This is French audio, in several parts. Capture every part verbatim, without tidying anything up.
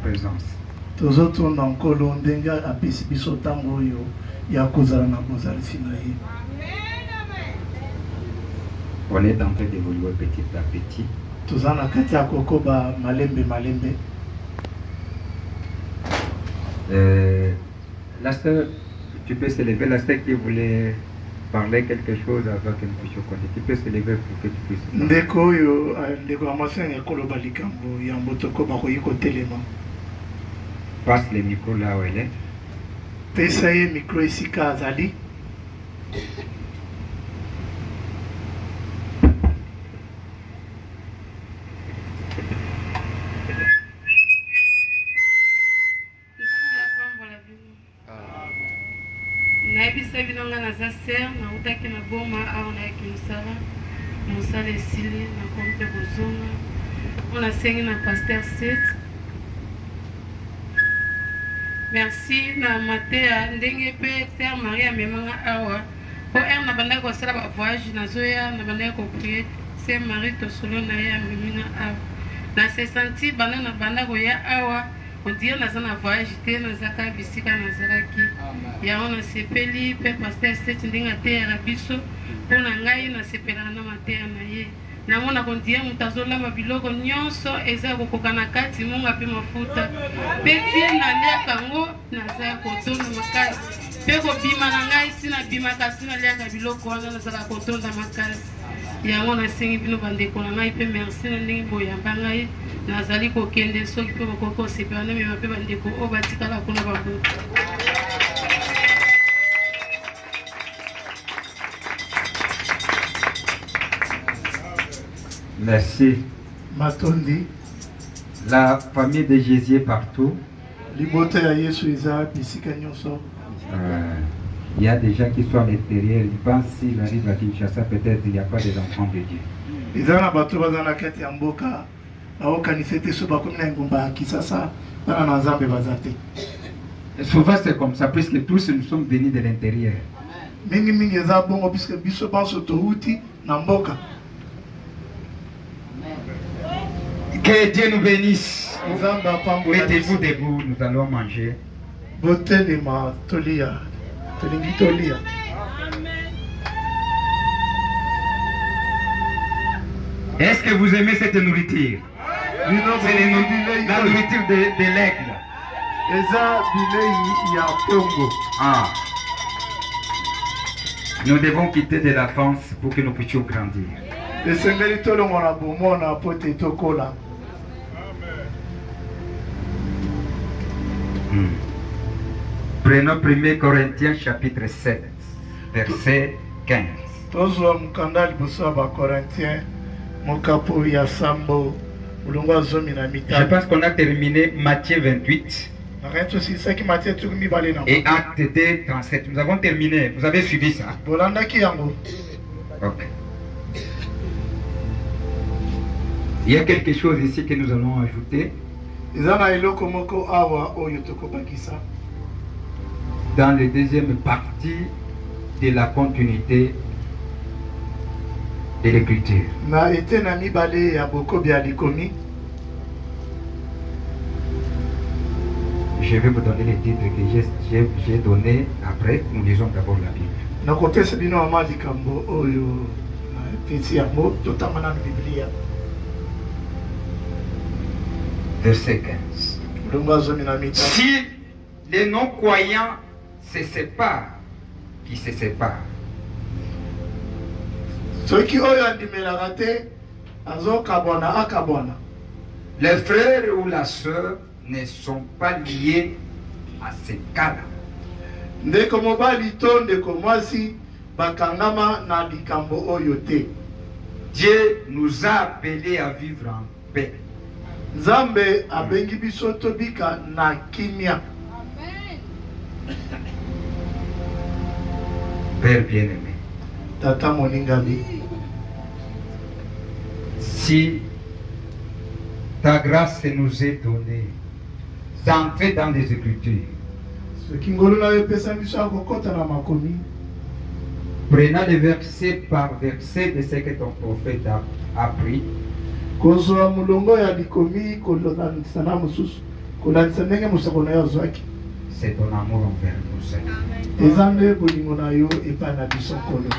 présence. On est en train d'évoluer petit à petit. Euh, la sœur, tu peux se lever, la sœur qui voulait parler quelque chose avant que nous puissions connaître. Tu peux se lever pour que tu puisses parler. Passe le micro là où elle est. Merci na matea ndenge pe Sœur Maria memanga awa po er na banda ko sala ba voyage na zoya na banda ko prier Sœur Marie to solo na ya memanga awa na se senti banda na banda ko ya awa on dit na zana voyage te na zaka bisika na zaraki ya ona sepeli pe pasteur set ndinga te ya biso po na ngai na sepela na matea na ye na mona kontia mutazola mabiloko nyonso eza kokokana kati munga pe mafuta pe tie na lia kango na za kotona makasi pe ko bima na ngai sina bima kasi na lia ka biloko wana na za kotona makasi ya mona singi bino bandeko na ngai pe merci na ndingi boya bangai nazali ko kende soki pe kokoko sepela na me pe bandeko o batikala kuna babo. Merci. Matondi. La famille de Jésus est partout. Euh, il y a des gens qui sont à l'intérieur. Ils pensent s'il arrive à Kinshasa, peut-être il n'y a pas des enfants de Dieu. Souvent c'est comme ça, puisque tous nous sommes venus de l'intérieur. Que Dieu nous bénisse. Mettez-vous debout, nous allons manger. Est-ce que vous aimez cette nourriture? C'est la nourriture de, de l'aigle. Ah. Nous devons quitter de la France pour que nous puissions grandir. Hmm. Prenons premier Corinthiens chapitre sept, verset quinze. Je pense qu'on a terminé Matthieu vingt-huit et Acte deux, trente-sept. Nous avons terminé. Vous avez suivi ça? Ok. Il y a quelque chose ici que nous allons ajouter. Dans la deuxième partie de la continuité de l'écriture. Je vais vous donner les titres que j'ai donnés après. Nous lisons d'abord la Bible. Verset quinze. Si les non-croyants se séparent, qui se séparent, les frères ou la sœur ne sont pas liés à ce cas-là. Dieu nous a appelés à vivre en paix. Nzambe abengi biso tobika na kimia. Père bien-aimé, Tata moningami, si ta grâce nous est donnée d'entrer dans les Écritures, prenant les versets par verset de ce que ton prophète a appris, kolandisa ndenge mosakoli na yo azwaki C'est ton amour envers nous, Seigneur. eza nde bolingo na yo epai na biso nkolo.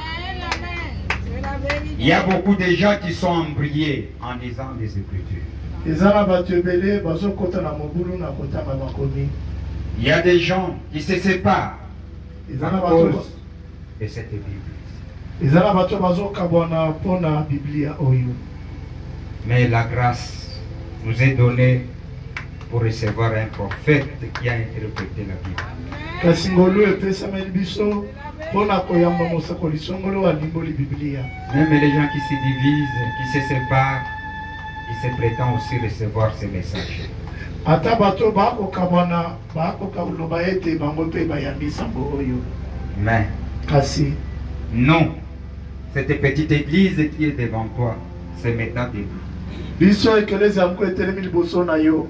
Il y a beaucoup de gens qui sont embrouillés en lisant les Écritures. eza na bato ebele bazokɔta na mobulu na kotanga makomi. Il y a des gens qui se séparent eza à na bato cause de cette Bible. eza na bato bazokabwana mpo na biblia oyo. Mais la grâce nous est donnée pour recevoir un prophète qui a interprété la Bible. kasi ngolu epesameli biso mpo na koyamba mosakoli songolo alimboli biblia. Même les gens qui se divisent, qui se séparent, ils se prétendent aussi recevoir ces messages. ata bato bakokabwana bakokaloba ete bango mpe bayambi sango oyo. Mais kasi non, cette petite église qui est devant toi se mettant debout. biso ekelezi yango etelemi liboso na yo.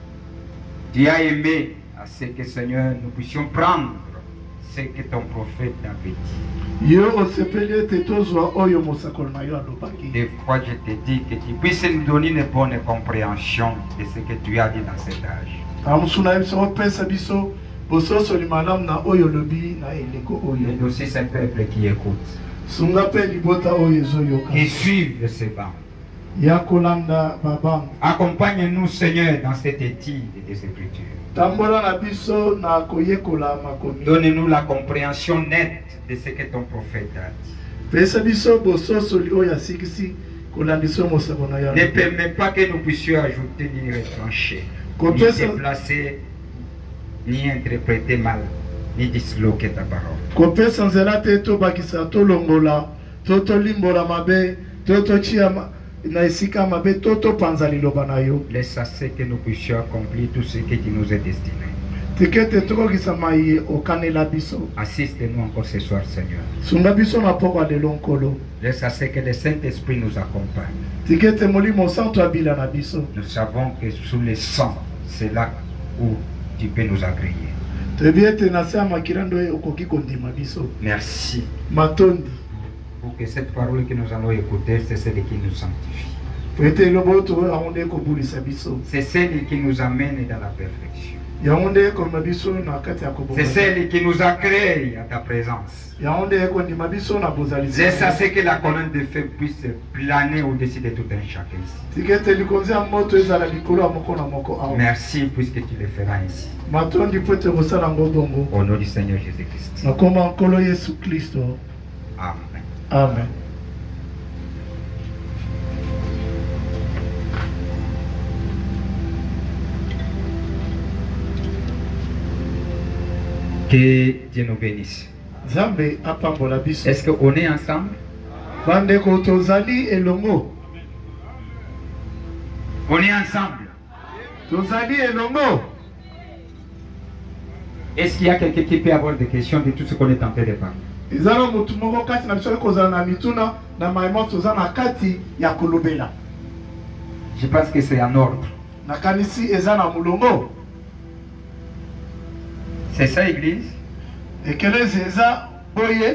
Tu as aimé à ce que Seigneur nous puissions prendre ce que ton prophète avait dit. yo osepeli ete tozwa oyo mosakoli na yo alobaki. Des fois je te dis que tu puisses nous donner une bonne compréhension de ce que tu as dit dans cet âge. amosu na ye biso opesa biso bososoli malamu na oyo olobi na eleko oyo. Et aussi ce peuple qui écoute. sunga mpe libota oyo ezoyoka. Et suivre ce banc. ya kolanda babango. Accompagne-nous, Seigneur, dans cette étude des Écritures. tambola na biso na koyekola makomi. Donne-nous la compréhension nette de ce que ton prophète a dit. pesa biso bososoli oyo asikisi kolandisa mosakoli na yo. Ne permets pas que nous puissions ajouter ni retrancher, ni Kopesa- déplacer, ni interpréter mal, ni disloquer ta parole. kopesa nzela te tobakisa tolongola to tolimbola mabe to totia ma- na esika mabe to topanza liloba na yo. Laisse à ce que nous puissions accomplir tout ce que tu nous as destiné. tikete tokokisa maye okanela biso. Assiste-nous encore ce soir, Seigneur. sunga biso na poko ya lelo nkolo. Laisse à ce que le Saint-Esprit nous accompagne. tikete molimo santo abila na biso. Nous savons que sous le sang, c'est là où tu peux nous agréer. toyebi ete na se ya makila nde oyo okoki kondima biso. Merci matondi pour que cette parole que nous allons écouter, c'est celle qui nous sanctifie. po ete elobo oyo toyo yango nde ekobulisa biso. C'est celle qui nous amène dans la perfection. yango nde ekomema biso na kati ya C'est kobonga. celle qui nous accueille à ta présence. yango nde ekondima biso na bozali. Laisse à ce que la colonne de feu puisse planer au-dessus de tout un chacun ici. tikete likonzi ya moto ezala likolo ya moko na moko awa. Merci puisque tu le feras ainsi. matondi po ete kosala yango bongo. Au nom du Seigneur Jésus-Christ. na komba nkolo yesu kristo. Amen. amen. Que Dieu nous bénisse. nzambe apambola biso. Est-ce qu'on est ensemble? bandeko tozali elongo. On est ensemble. tozali elongo. Est-ce qu'il y a quelqu'un qui peut avoir des questions de tout ce qu'on est en train de parler? eza na motu moko kati na biso oyo kozala na mituna na mayema toza na kati ya kolobela. Je pense que c'est en ordre. nakanisi eza na molongo. C'est ça, Église? ekelezi eza boye.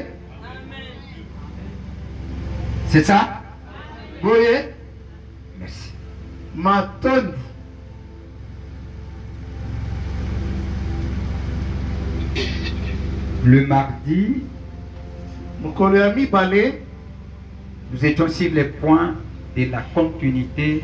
C'est ça? boye. Merci. matondi. Le mardi, mokolo ya mibale nous étions sur le point de la continuité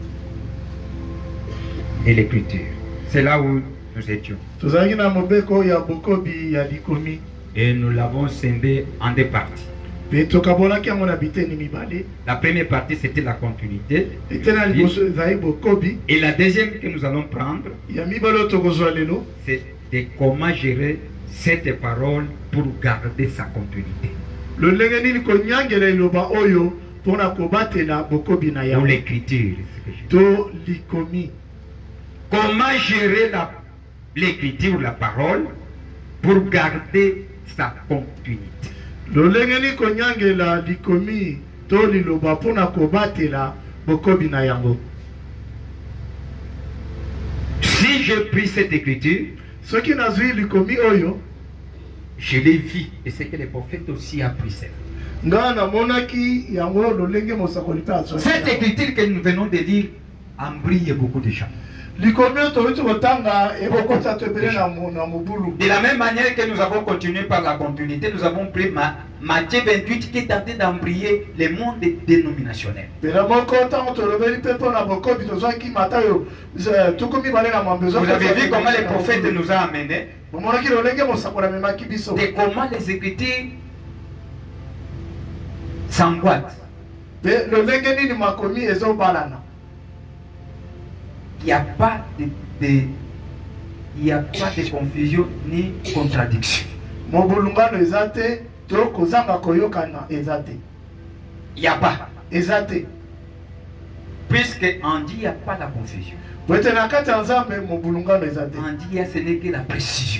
de l'écriture. C'est là où nous étions. tozalaki na mobeko ya bokobi ya likomi. Et nous l'avons scindé en deux parties. mpe tokabolaki yango na biteni mibale. La première partie, c'était la continuité. eteni ya liboso ezali bokobi. Et la deuxième que nous allons prendre, ya mibale oyo tokozwa lelo c'est de comment gérer cette parole pour garder sa continuité. lolenge nini konyangela eloba oyo mpona kobatela bokobi na Pour yango l'écriture. c'est ce que je dis. to likomi. Comment gérer la- l'écriture, la parole, pour garder sa continuité. lolenge nini konyangela likomi to liloba mpona kobatela bokobi na yango. Si je pris cette écriture, soki nazwi likomi oyo je l'ai vu. Et c'est que le prophète aussi a pris celle. nga namonaki yango lolenge mosakoli mpe Cette azwaki. écriture que nous venons de lire embrouille beaucoup de gens. De la même manière que nous avons continué par la continuité, nous avons pris ma, Matthieu vingt-huit qui est tenté d'embrayer le monde dénominationnel. Vous avez vu comment les prophètes nous ont amenés et comment les Écritures s'emboîtent. Il n'y a pas de, de, il n'y a pas de confusion ni contradiction. Il n'y a pas. Puisque on dit il n'y a pas la confusion. On dit ce n'est que la précision.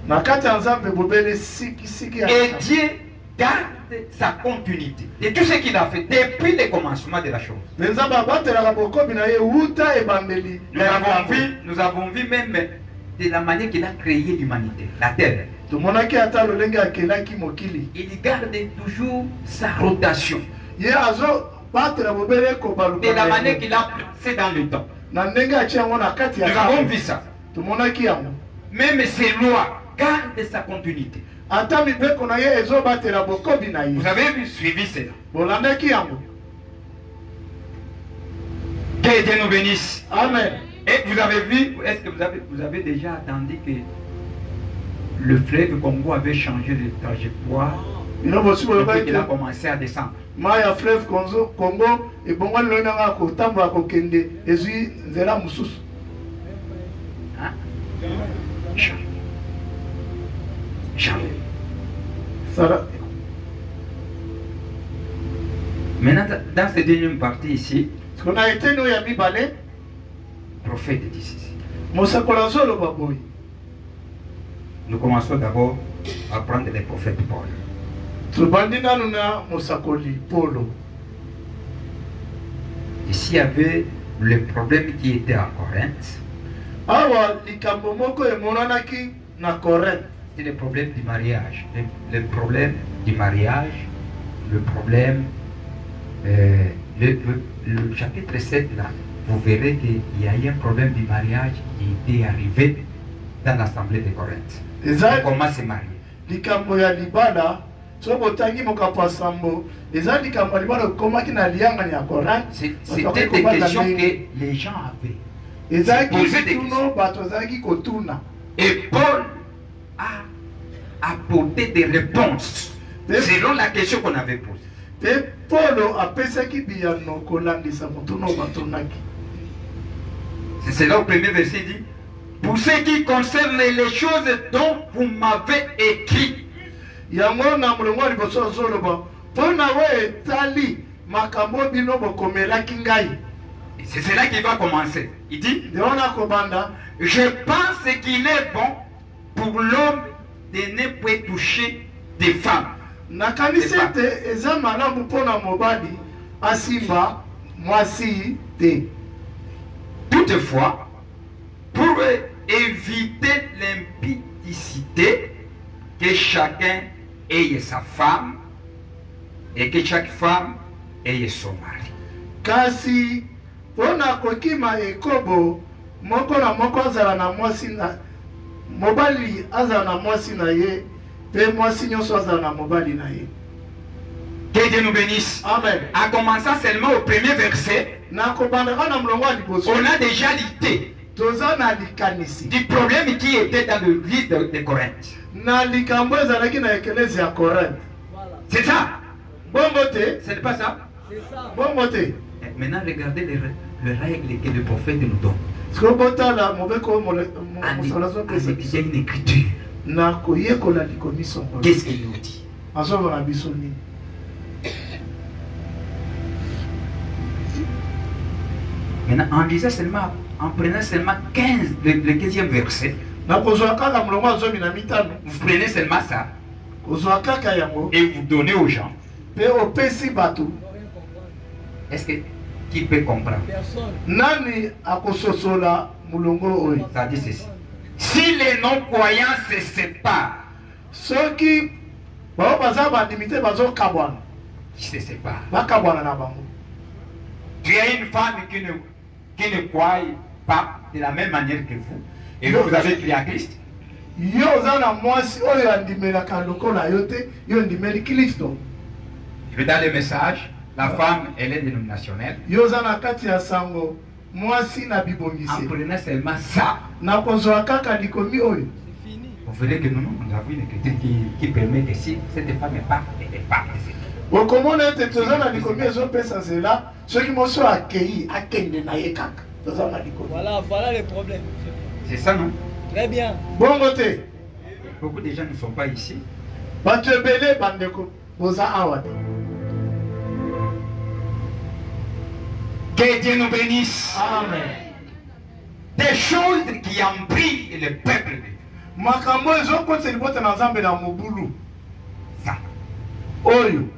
Et Dieu garde sa continuité de tout ce qu'il a fait depuis le commencement de la chose. Nous avons vu, nous avons vu même de la manière qu'il a créé l'humanité, la terre. Il garde toujours sa rotation. De la manière qu'il a placé dans le temps. Nous avons vu ça. Même ses lois gardent sa continuité. Vous avez vu, suivi cela. Que Dieu nous bénisse. Amen. Et vous avez vu, est-ce que vous avez, vous avez déjà attendu que le fleuve Congo avait changé de trajectoire depuis qu'il a commencé à descendre? Maya fleuve Congo et bongo lona ko tamba ko kende ezui nzela mususu. Hein? Jamais. Jamais. Ça. Maintenant, dans cette deuxième partie ici, ce qu'on a été nous yami balé, prophète est ici. Mosakolazolo baboy. Nous commençons d'abord à prendre les prophètes Paul. Tubandina nuna Mosakoli Polo. Ici il y avait le problème qui était à Corinthe. Awa likambomoko e monanaki na Corinthe. C'est le problème du mariage. Le, le problème du mariage, le problème, euh, le, le, le chapitre sept là, vous verrez qu'il y a eu un problème du mariage qui était arrivé dans l'assemblée de Corinthe. Comment se marier? Likambo ya libala, sobotangi mokapasambo, eza likambo libala comment qui na lianga ya Corinthe. C'était des questions que les gens avaient. Eza posé des questions. Et Paul a apporté des réponses selon la question qu'on avait posée. C'est cela au premier verset dit, pour ce qui concerne les choses dont vous m'avez écrit. C'est cela qui va commencer. Il dit, je pense qu'il est bon pour l'homme de ne pas toucher des femmes. Toutefois, pour éviter l'impudicité, que chacun ait sa femme et que chaque femme ait son mari. Kasi pona kokima ekobo moko na moko azala na mwasi na mobali azala na mwasi na ye pe mwasi nyonso azala na mobali na ye. Que Dieu nous bénisse. Amen. En commençant seulement au premier verset, on a déjà l'idée du problème qui était dans l'église de, de Corinthe. C'est ça. Ce n'est pas ça. Maintenant, regardez les, les règles que le prophète nous donne. Il y a une écriture. Qu'est-ce qu'il nous dit? Maintenant, en lisant seulement, en prenant seulement quinze, le, le quinzième verset, vous prenez seulement ça et vous donnez aux gens. Est-ce que qui peut comprendre? Ça dit ceci. Si les non-croyants se séparent, ceux qui se séparent. Tu as une femme qui ne, qui ne croit pas, de la même manière que vous, et vous avez crié à Christ. Yo zana mwasi oyo andimelaka lokola yo te, yo ndimeli Kristo. Je vais dans le message, la femme, elle est dénominationnelle. Yo zana kati ya sango mwasi na bibongisi. En prenant seulement ça, Na kozwa kaka likomi oyo. vous verrez que nous, nous avons une écriture qui, qui permet que si cette femme est pas, elle est pas décédée. Okomona ete tozana likomi ezopesa nzela, soki moso akei akende na ye kaka. Tozana likomi. Voilà, voilà le problème. C'est ça, non? Très bien. Bongo te. Beaucoup de gens ne sont pas ici. Bato ebele bandeko boza awa te. Que Dieu nous bénisse. Amen. Des choses qui ont pris le peuple de Dieu. Makambo ezokotisa libota na Nzambe na mobulu. Ça. Oyo.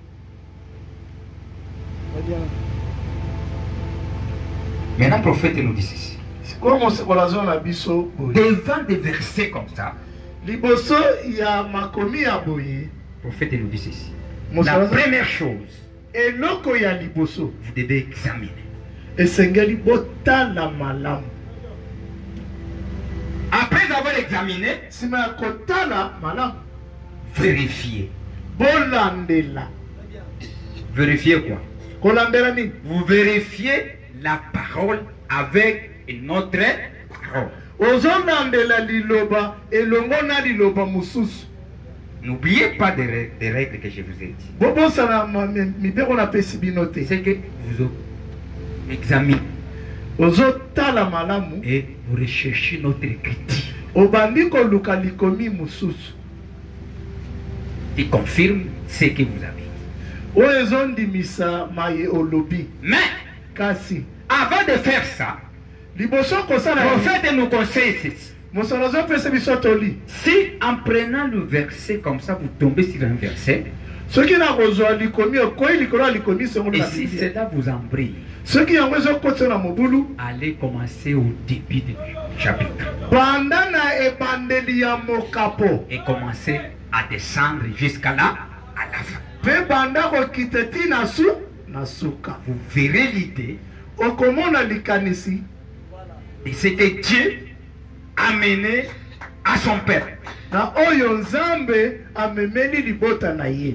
Très bien. Maintenant, le prophète nous dit ceci. Sikoyo mosekola zo na biso boye. Devant des versets comme ça, Liboso ya makomi ya boye. le prophète nous dit ceci. Mosekola La zo- première chose, eloko ya liboso vous devez examiner. esengeli botala malamu. Après avoir examiné, Sima ya kotala malamu, vérifiez. bolandela. Vérifiez quoi? Kolandela nini? Vous vérifiez la parole avec une autre parole. Ozolandela liloba elongo na liloba mususu. N'oubliez pas des règles, des règles que je vous ai dit. Bobosana ma- mi- mibeko na pesi bino te. C'est que vous examinez Ozotala malamu, et vous recherchez notre écriture obandi koluka likomi mususu. qui confirme ce que vous avez. Oyo ezondimisa maye olobi. Mais Kasi avant de faire ça, liboso le kosala prophète nous conseille ceci. mosala azopesa biso toli. Si en prenant le verset comme ça, vous tombez sur un verset, Soki na kozwa likomi okoyi likolo ya likomi songo et na si Biblia. cela vous embrille, Soki yango ezokotisa na mobulu, allez commencer au début du chapitre banda na ebandeli ya mokapo. et commencez à descendre jusqu'à là, à la fin. Pe banda kokita ti na su na suka. Vous verrez l'idée Okomona likanisi de ce que Dieu a mené à son peuple. na oyo Nzambe amemeli libota na ye.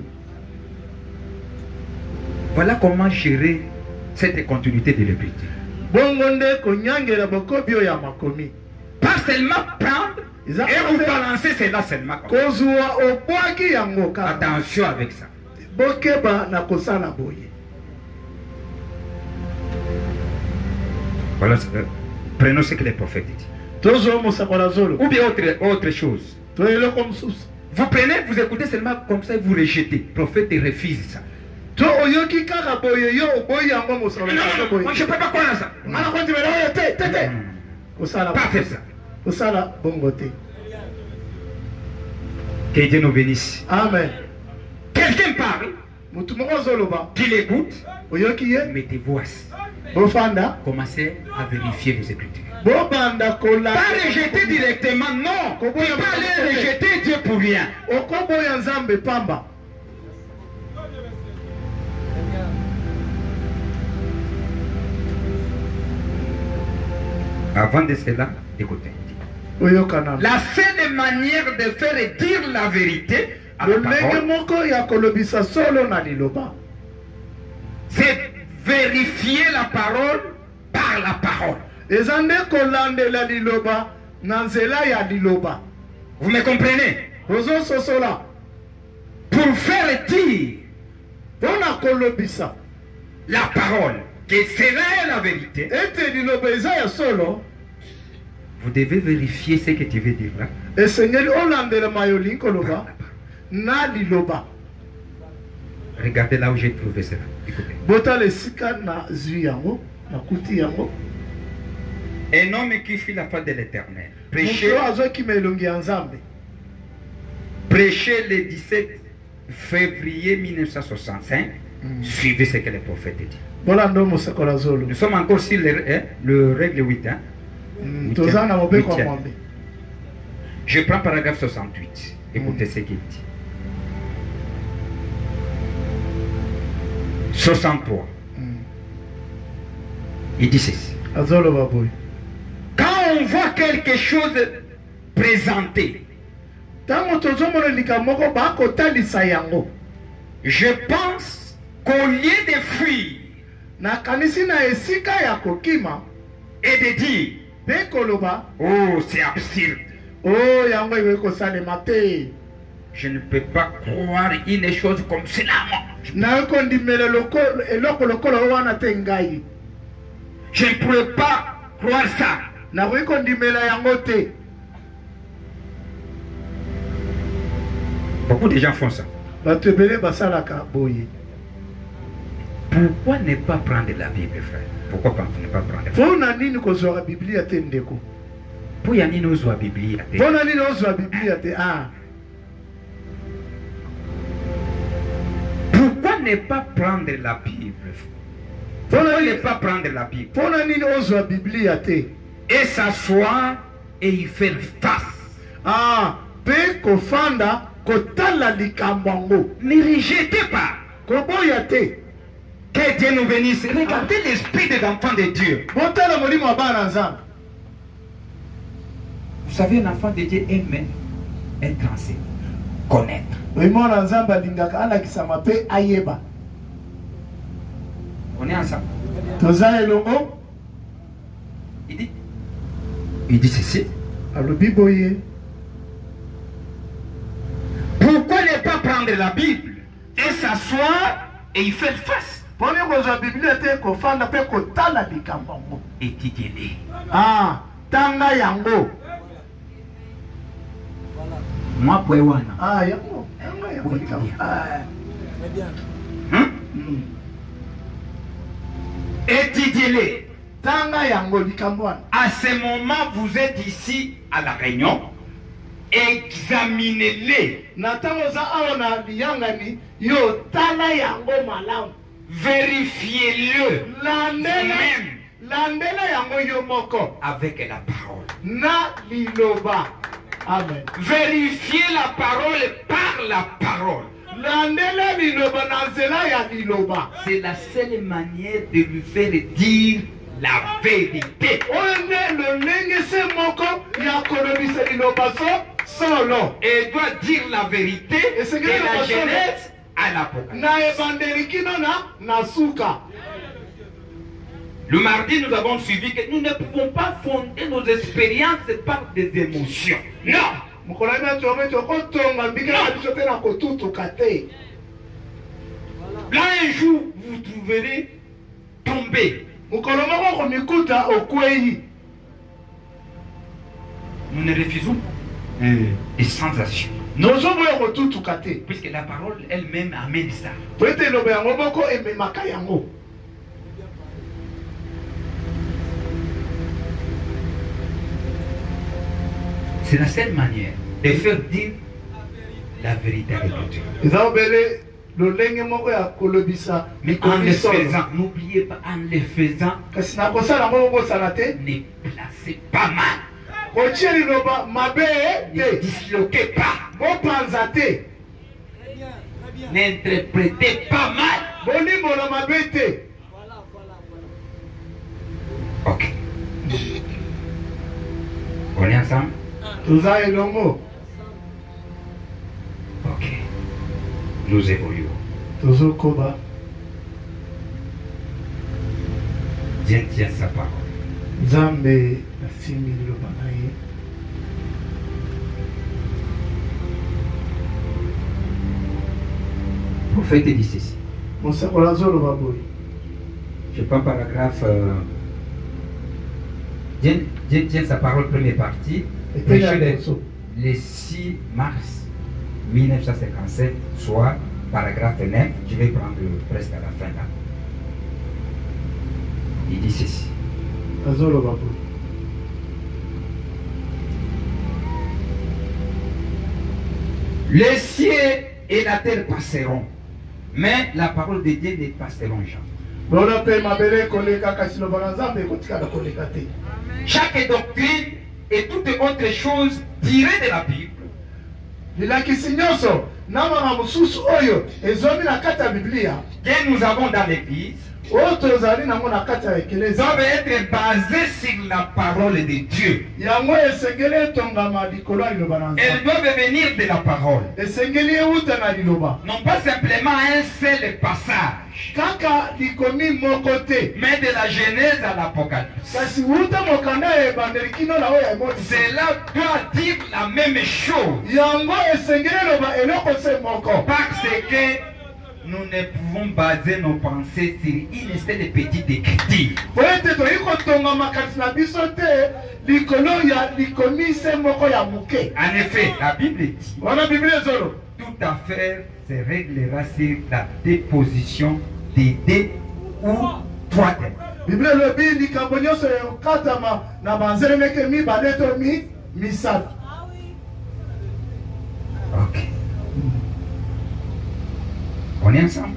Voilà comment gérer cette continuité de l'écriture. Bongo nde konyangela bokobi oyo ya makomi. Pas seulement prendre Eza et vous kote- balancer cela seulement. Comme ça. kozwa obwaki yango kaka. Attention avec ça. Bokeba na kosala boye. Voilà, euh, prenons ce que les prophètes disent. Tozwa mosakola zolo. Ou bien autre, autre chose. To eloko mosusu. Vous prenez, vous écoutez seulement comme ça et vous rejetez. Le prophète refuse ça. To oyoki kaka boye yo oboyi yango Non, mosakola non, zolo non, boye. moi je ne peux pas croire ça. Non, Ana konti mela oyo te te te. non, non, Kosala pas faire ça. kosala bongo te. Que Dieu nous bénisse. Amen. Quelqu'un parle, Mutu moko zoloba. qu'il écoute, Oyoki ye mettez-vous assis. bofanda. Commencez à vérifier vos écritures. Bobanda kola. Pas rejeter directement, non. Tu peux aller rejeter Dieu pour rien. Okoboya Nzambe pamba. Avant de cela, écoutez. Oyokana. La seule manière de faire dire la vérité à la Lolenge parole, moko ya kolobisa solo na liloba. c'est vérifier la parole par la parole. Eza nde kolandela liloba na nzela ya liloba. Vous me comprenez? Ozososola. Pour faire dire Mpona kolobisa la parole, que cela est la vérité, ete liloba eza ya solo, vous devez vérifier ce que tu veux dire là. esengeli olandela mayoli Par la koloba parole. na liloba. Regardez là où j'ai trouvé cela. Écoutez. Botala esika na zwi yango na kuti yango. Un homme qui fit la foi de l'éternel. Prêchez, Moto azokima elongi ya Nzambe. prêchez le dix-sept février mille neuf cent soixante-cinq. Mm. Suivez ce que le prophète dit. Bolanda mosakola zolo. Nous sommes encore sur le, hein, le règle huit. Hein. Mm, toza na mobeko ya Huitième. mwambe. Je prends paragraphe soixante-huit. Écoutez ce qu'il dit. soixante-trois. Mm. Il dit ceci. Azoloba boy. Quand on voit quelque chose présenté, je pense qu'au lieu de fuir et de dire, oh, c'est absurde, je ne peux pas croire une chose comme cela. Je ne pourrais pas croire ça. Beaucoup de gens font ça. Pourquoi ne pas prendre la Bible, frère? Pourquoi pas ne pas prendre la Bible? Pour y aller nous la Bible. Pourquoi ne pas prendre la Bible? Pourquoi ne pas prendre la Bible et s'asseoir et y faire face? Ah, pe kofanda kotala likambango. Ne rejetez pas. Que Dieu nous bénisse. Regardez ah. l'esprit des enfants de Dieu. Vous savez, un enfant de Dieu aime être enseigné, connaître. On est ensemble. Il dit, il dit ceci. Pourquoi ne pas prendre la Bible et s'asseoir et y faire face? Étudiez-les. Ah, tanga yango. Moi, pour Ewana. Ah, yango. Hein? Étudiez-les. Tanga yango likamboana. À ce moment, vous êtes ici à la réunion. Examinez-les. Vérifiez-le même avec la parole. Amen. Vérifiez la parole par la parole. C'est la seule manière de lui faire dire la vérité. Et doit dire la vérité et la Genèse à l'Apocalypse. Le mardi, nous avons suivi que nous ne pouvons pas fonder nos expériences par des émotions. Non. Là, un jour, vous trouverez tomber. Nous ne refusons des sensations. Puisque la parole elle-même amène ça. C'est la seule manière de faire dire la vérité avec Dieu. Mais en le faisant, n'oubliez pas, en le faisant, ne placez pas mal. Ne disloquez pas. N'interprétez pas mal. Ok. On est ensemble? Ok. Nous évoluons. Dieu tient sa parole. Prophète dit ceci. Je prends paragraphe. Euh, Dieu, Dieu tient sa parole, première partie. Le, le six mars mille neuf cent cinquante-sept, soit paragraphe neuf. Je vais prendre presque à la fin là. Il dit ceci. Les cieux et la terre passeront, mais la parole de Dieu ne passeront jamais. Chaque doctrine et toute autre chose tirée de la Bible que nous avons dans l'église doivent être basées sur la parole de Dieu. Elles doivent venir de la parole. Non pas simplement un seul passage, mais de la Genèse à l'Apocalypse. Cela doit dire la même chose. Parce que nous ne pouvons baser nos pensées sur une espèce de petite écriture. En effet, la Bible dit toute affaire se réglera sur la déposition des deux ou trois témoins. Ok. On est ensemble?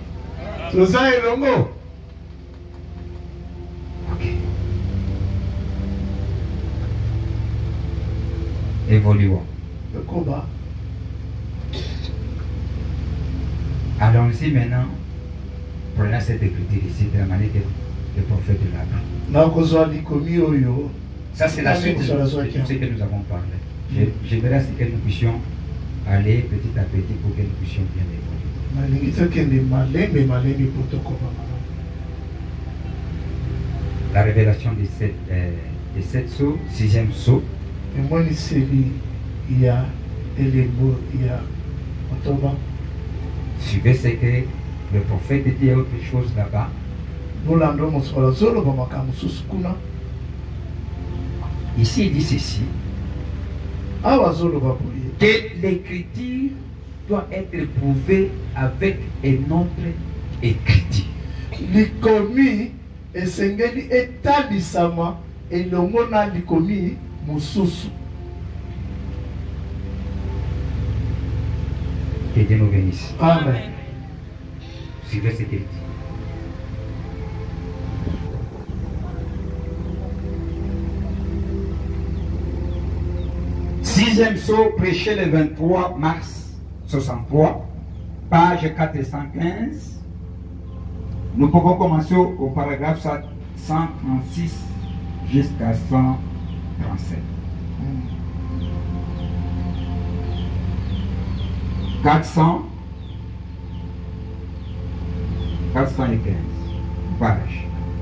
Ok. Évoluons. Allons-y maintenant pour la cette écriture ici de la manière que le prophète l'a pris. Ça c'est la suite de ce que nous avons parlé. J'aimerais que nous puissions aller petit à petit pour que nous puissions bien évoluer. La révélation des sept, euh, des sept sceaux, sixième sceau. Suivez ce que le prophète dit autre chose là-bas. Ici il dit ceci, que l'écriture doit être prouvée avec une autre écriture. Likomi esengeli etalisama elongo na likomi mususu. Que Dieu nous bénisse. Amen. Suivez ce qu'il dit. Sixième sceau, prêché le vingt-trois mars soixante-trois, page quatre cent quinze. Nous pouvons commencer au paragraphe cent trente-six jusqu'à cent trente-sept. quatre cents, quatre cent quinze pages.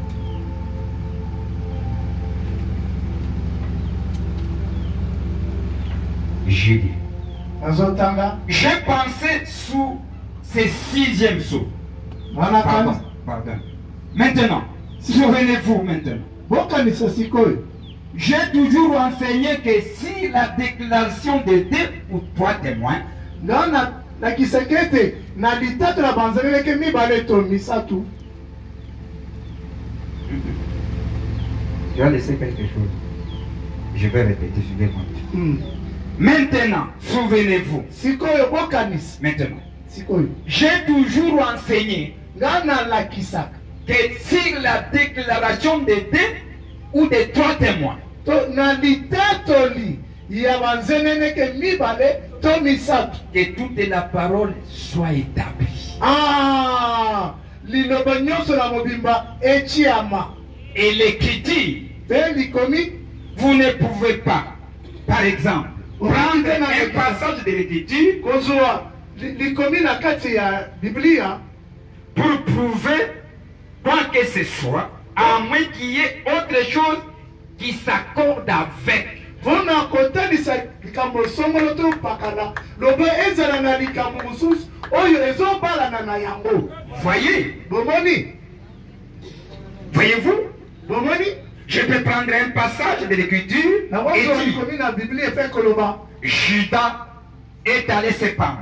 J'ai dit, j'ai pensé sous ces sixième sceau. Pardon, pardon. Maintenant, souvenez-vous maintenant. J'ai toujours enseigné que si la déclaration de deux ou trois témoins tu as laissé quelque chose. Je vais répéter, suivez-moi. Mm. Maintenant, souvenez-vous. Maintenant, j'ai toujours enseigné que si la déclaration de deux ou de trois témoins que toute la parole soit établie. Ah, et l'écriture, vous ne pouvez pas, par exemple, prendre un passage de l'écriture pour prouver quoi que ce soit, à moins qu'il y ait autre chose qui s'accorde avec. Voyez? Voyez-vous? Je peux prendre un passage de l'écriture et dire Judas est allé se pendre.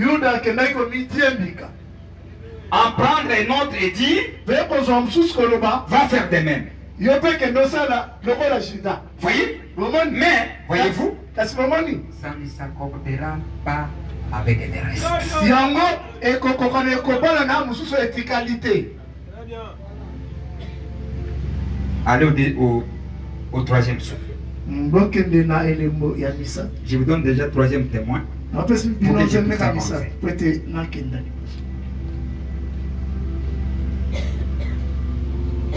En prendre un autre et dire va faire de même. Voyez? Mais, voyez-vous, ça ne s'accordera pas avec les restes. Allez au, au, au troisième sceau. Je vous donne déjà le troisième témoin. Pour que je puisse avancer.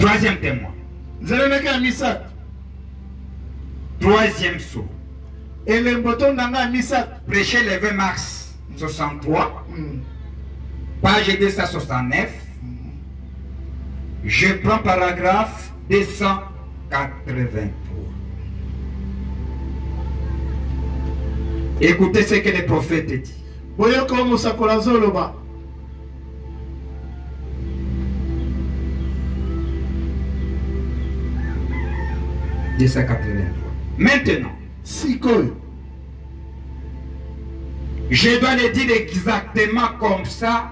Troisième témoin. Nzelemeke ya misato. Troisième saut. Elemboto nanga misato. Prêché le vingt mars soixante-trois. Mm. Page deux cent soixante-neuf. Je prends paragraphe deux cent quatre-vingt-trois. Écoutez ce que le prophète dit. Boyoko musakola zoloba. deux cent quatre-vingt-trois. Maintenant, Sikoyo. je dois le dire exactement comme ça,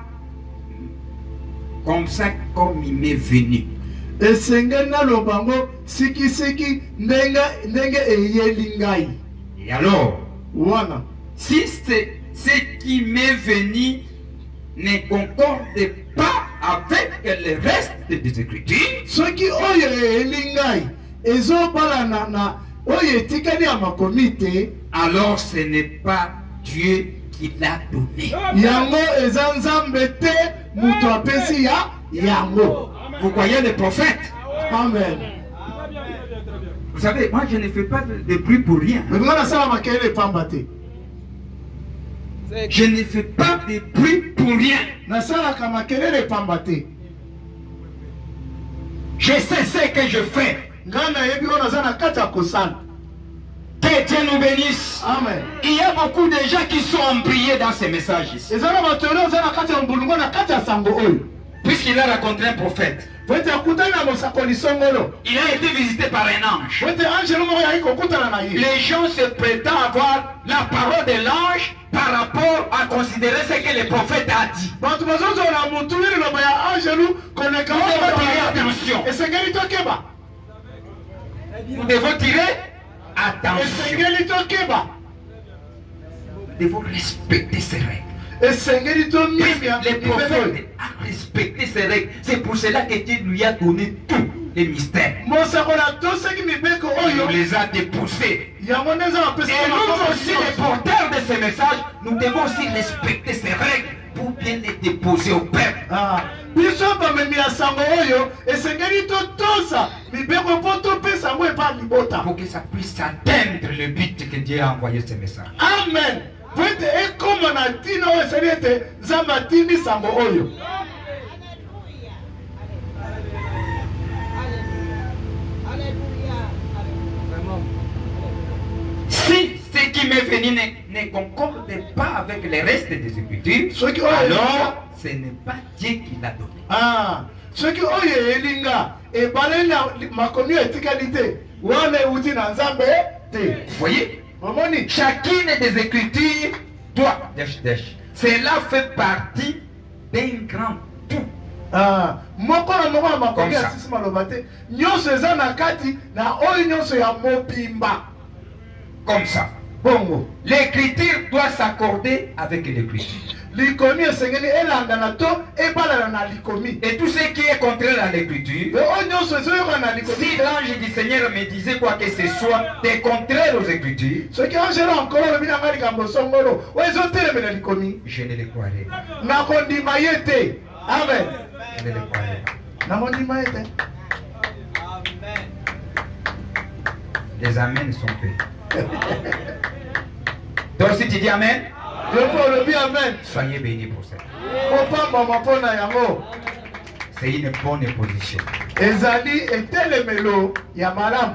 comme ça, comme il m'est venu. Esenge na lobango siki siki ndenge ndenge eyeli ngai. Et alors, Wana. si c'est ce qui m'est venu ne concorde pas avec le reste des Écritures, Soki oyo eyeli ngai ezobala na na oyo etikali ya makomi te, alors ce n'est pas Dieu qui l'a donné. yango eza nzambe te muto apesi ya yango. Vous voyez les prophètes? Amen. Vous savez, moi je ne fais pas de, de bruit pour rien. Nga nasala makelele pamba te. Je ne fais pas de bruit pour rien. Nasalaka makelele pamba te. Je sais ce que je fais. Nga nayebi oyo naza na kati ya kosala. Que Dieu nous bénisse. Amen. Il y a beaucoup de gens qui sont embrouillés dans ces messages ici. Eza na bato oyo oza na kati ya mbulungo na kati ya sango oyo. Puisqu'il a rencontré un prophète. Pwete akutani na mosakoli songolo. Il a été visité par un ange. Pwete angelo moko yaki kokutana na ye. Les gens se prétendent avoir la parole de l'ange par rapport à considérer ce que le prophète a dit. Bato bazozala mutu liloba ya angelu koleka Nous devons tirer oyo. attention. Esengeli tokeba. Nous devons tirer attention. Esengeli tokeba. Nous devons respecter ces règles. Esengeli tomimia. Les prophètes ont respecté ces règles. C'est pour cela que Dieu lui a donné tous les mystères. Mosakola toseki mibeko Il oyo. nous les a dépoussés. Yango neza bapesa Et na nous makomi aussi, nyonso. les porteurs de ces messages, nous devons aussi respecter ces règles pour bien les déposer au peuple. Ah, biso bamemi ya sango oyo esengeli totosa mibeko mpo topesa yango epa libota. Pour que ça puisse atteindre le but que Dieu a envoyé ce message. Amen. Po ete ekoma na ntina oyo esali ete nzambe atindi sango oyo. Si ce qui m'est venu ne, ne concorde pas avec le reste des Écritures, Soki oyo alors ce n'est pas Dieu qui l'a donné. Ah, soki oyo eyeli nga ebale na makomi etikali te wana euti na nzambe te. Vous voyez, Omoni chacune des Écritures doit, cela fait partie d'un grand tout. Ah, moko na moko na makomi Comme ça. ya sisi maloba te nyonso eza na kati na oyo nyonso ya mobimba. Comme ça. Bongo L'écriture doit s'accorder avec l'écriture. likomi esengeli elandana to ebalana na likomi. Et tout ce qui est contraire à l'écriture, E oyo nyonso ezoyoka na likomi. si l'ange du Seigneur me disait quoi que ce soit des contraires aux Écritures, Soki angelo ankolo olobi na ngai likambo songolo oyo ezotelemela likomi je ne le croirais pas. nakondima ye te. Amen. Je ne le croirais pas. Nakondima ye te. Les amens sont faits. Donc si tu dis amen, Yo mpo olobi amen. soyez bénis pour ça. Kopambama mpo na yango C'est une bonne position. ezali etelemelo ya malamu.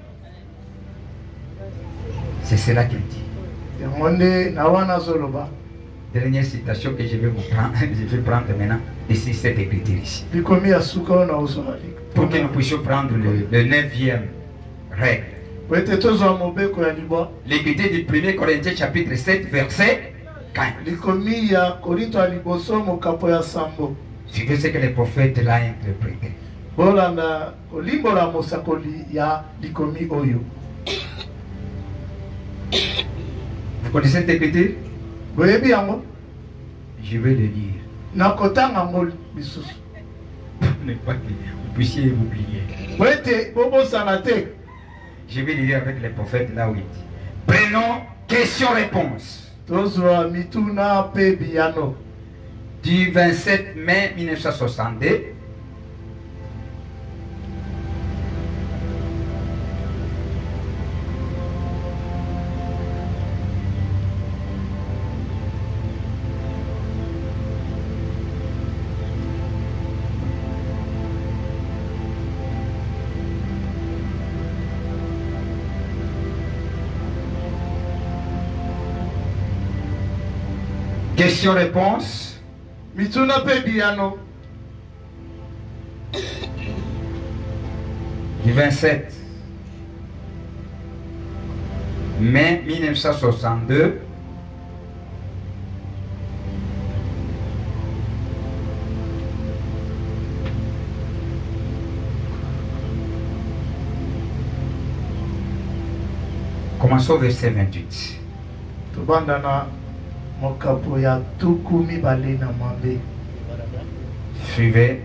C'est cela qu'il dit. Yango nde na wana azoloba. Dernière citation que je vais vous prendre, je vais prendre maintenant, ici cette écriture ici. Likomi ya suka oyo na ozoloba. Pour que nous puissions prendre le, le neuvième règle. Po ete tozwa mobeko ya libwa. L'écriture du premier Corinthiens chapitre sept, verset quinze. Likomi ya korinto ya liboso mokapo ya sambo. Suivez ce que le prophète l'a interprété. Bolanda kolimbola mosakoli ya likomi oyo. Vous connaissez cette écriture? Boyebi yango Je vais le lire. nakotanga ngo lisusu. Pour ne pas que vous puissiez oublier. Po ete bobosana te. Je vais le lire avec le prophète là où il dit. Prenons question-réponse. Tozwa mituna pe biyano. Du vingt-sept mai mille neuf cent soixante-deux Question-réponse. Mituna pe biano. Du vingt-sept mai mille neuf cent soixante-deux. Commençons au verset vingt-huit. Tobandana mokapo ya tukumi balena mambe. Suivez.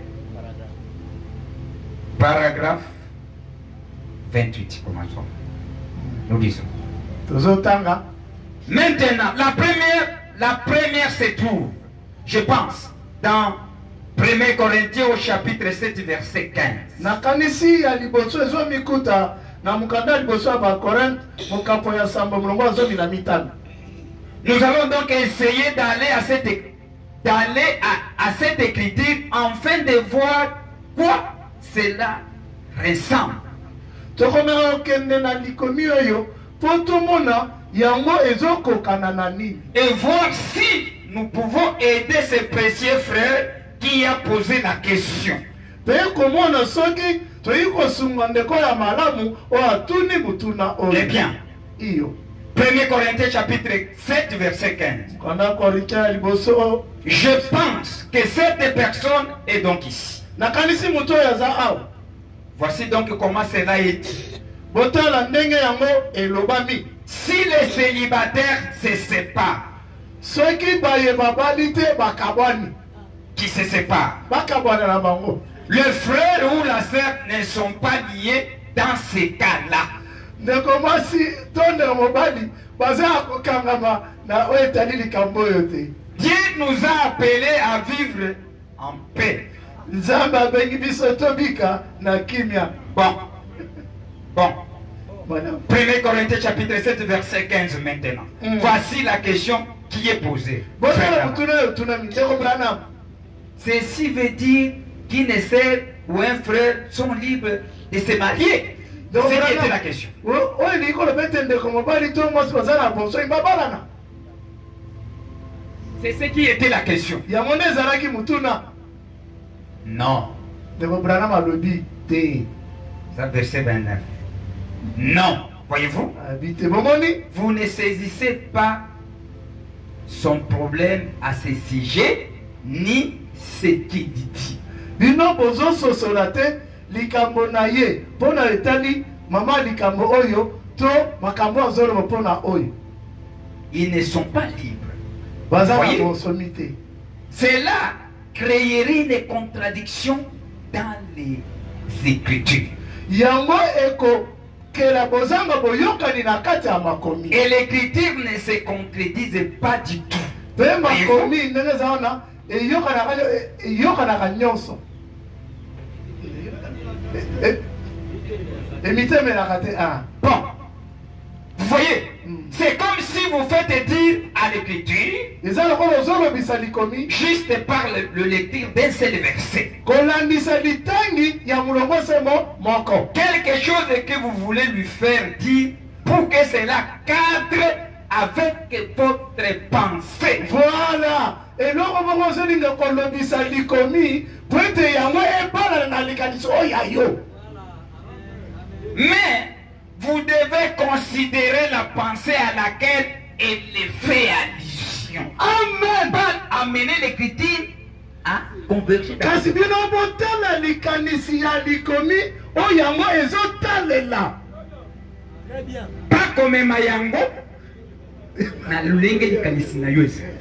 Paragraphe vingt-huit. Commençons. Nous disons. Tozotanga. Maintenant, la première, la première se trouve, je pense, dans premier Corinthiens au chapitre sept, verset quinze. Na kanisi ya liboso ezo mikuta na mukanda liboso ya ba Korinthe mokapo ya samba mulongo zo mina mitano. Nous allons donc essayer d'aller à cette d'aller à, à cette écriture afin de voir quoi cela ressemble. Tokomera okende na likomi oyo po tomona yango ezokoka na nini. Et voir si nous pouvons aider ce précieux frère qui a posé la question. Pe komona soki toyiko sunga ndeko ya malamu o atuni mutuna o. Eh bien, Iyo. premier Corinthiens chapitre sept, verset quinze. Kana Korinthiens liboso. Je pense que cette personne est donc ici. Na kanisi muto ya za aw. Voici donc comment cela est dit. Botala ndenge yango elobami. Si les célibataires se séparent, Soki baye babali te bakabwani. qui se séparent, Bakabwana na bango. le frère ou la sœur ne sont pas liés dans ces cas-là. Ndeko mwasi tonde mobali baza akokangama na o etali likambo oyo te. Dieu nous a appelés à vivre en paix. Nzambe abengi biso tobika na kimia. Bon, bon. Madame. premier Corinthiens chapitre sept, verset quinze maintenant. Mm. Voici la question qui est posée. Botala Frère, mutuna yo tunami ndeko Branham. ceci veut dire qu'une sœur ou un frère sont libres de se marier. Donc, C'est Branham, était la question. oyo likolo bete ndeko mobali to mwasi baza na bonso ibabalana. C'est ce qui était la question. Yango nde ezalaki mutuna. Non. Ndeko Branham alobi te. Ça, verset vingt-neuf. Non. Voyez-vous? Abi te bomoni. Vous ne saisissez pas son problème à ce sujet, ni ce qu'il dit. Bino bozo sosola te likambo na ye pona etali mama likambo oyo to makambo azolo pona oyo. Ils ne sont pas libres. Baza na Voyez? bonsomi te. Cela créerait une contradiction dans les Écritures. Yango eko kela bozanga boyokani na kati ya makomi. Et l'Écriture ne se contredisent pas du tout. Pe makomi ndenge zaona eyokana ka eyokana ka nyonso. Emiteme na kate ah. Bon, vous voyez, Mm. c'est comme si vous faites dire à l'Écriture, Eza lokolo ozolobisa likomi juste par le, le lecture d'un seul verset, kolandisa litangi ya mulongo semo moko. quelque chose que vous voulez lui faire dire pour que cela cadre avec votre pensée. Voilà. Eloko moko ozolinga kolobisa likomi po ete yango ebala na likanisi oyo ayo. Mais vous devez considérer la pensée à laquelle elle fait allusion. Amen. Pas amener l'écriture à converger. dans- Kasi bino botala likanisi ya likomi oyo yango ezotalela. Très bien. Pas comme Mayango. Na lulenge likanisi na yo esi.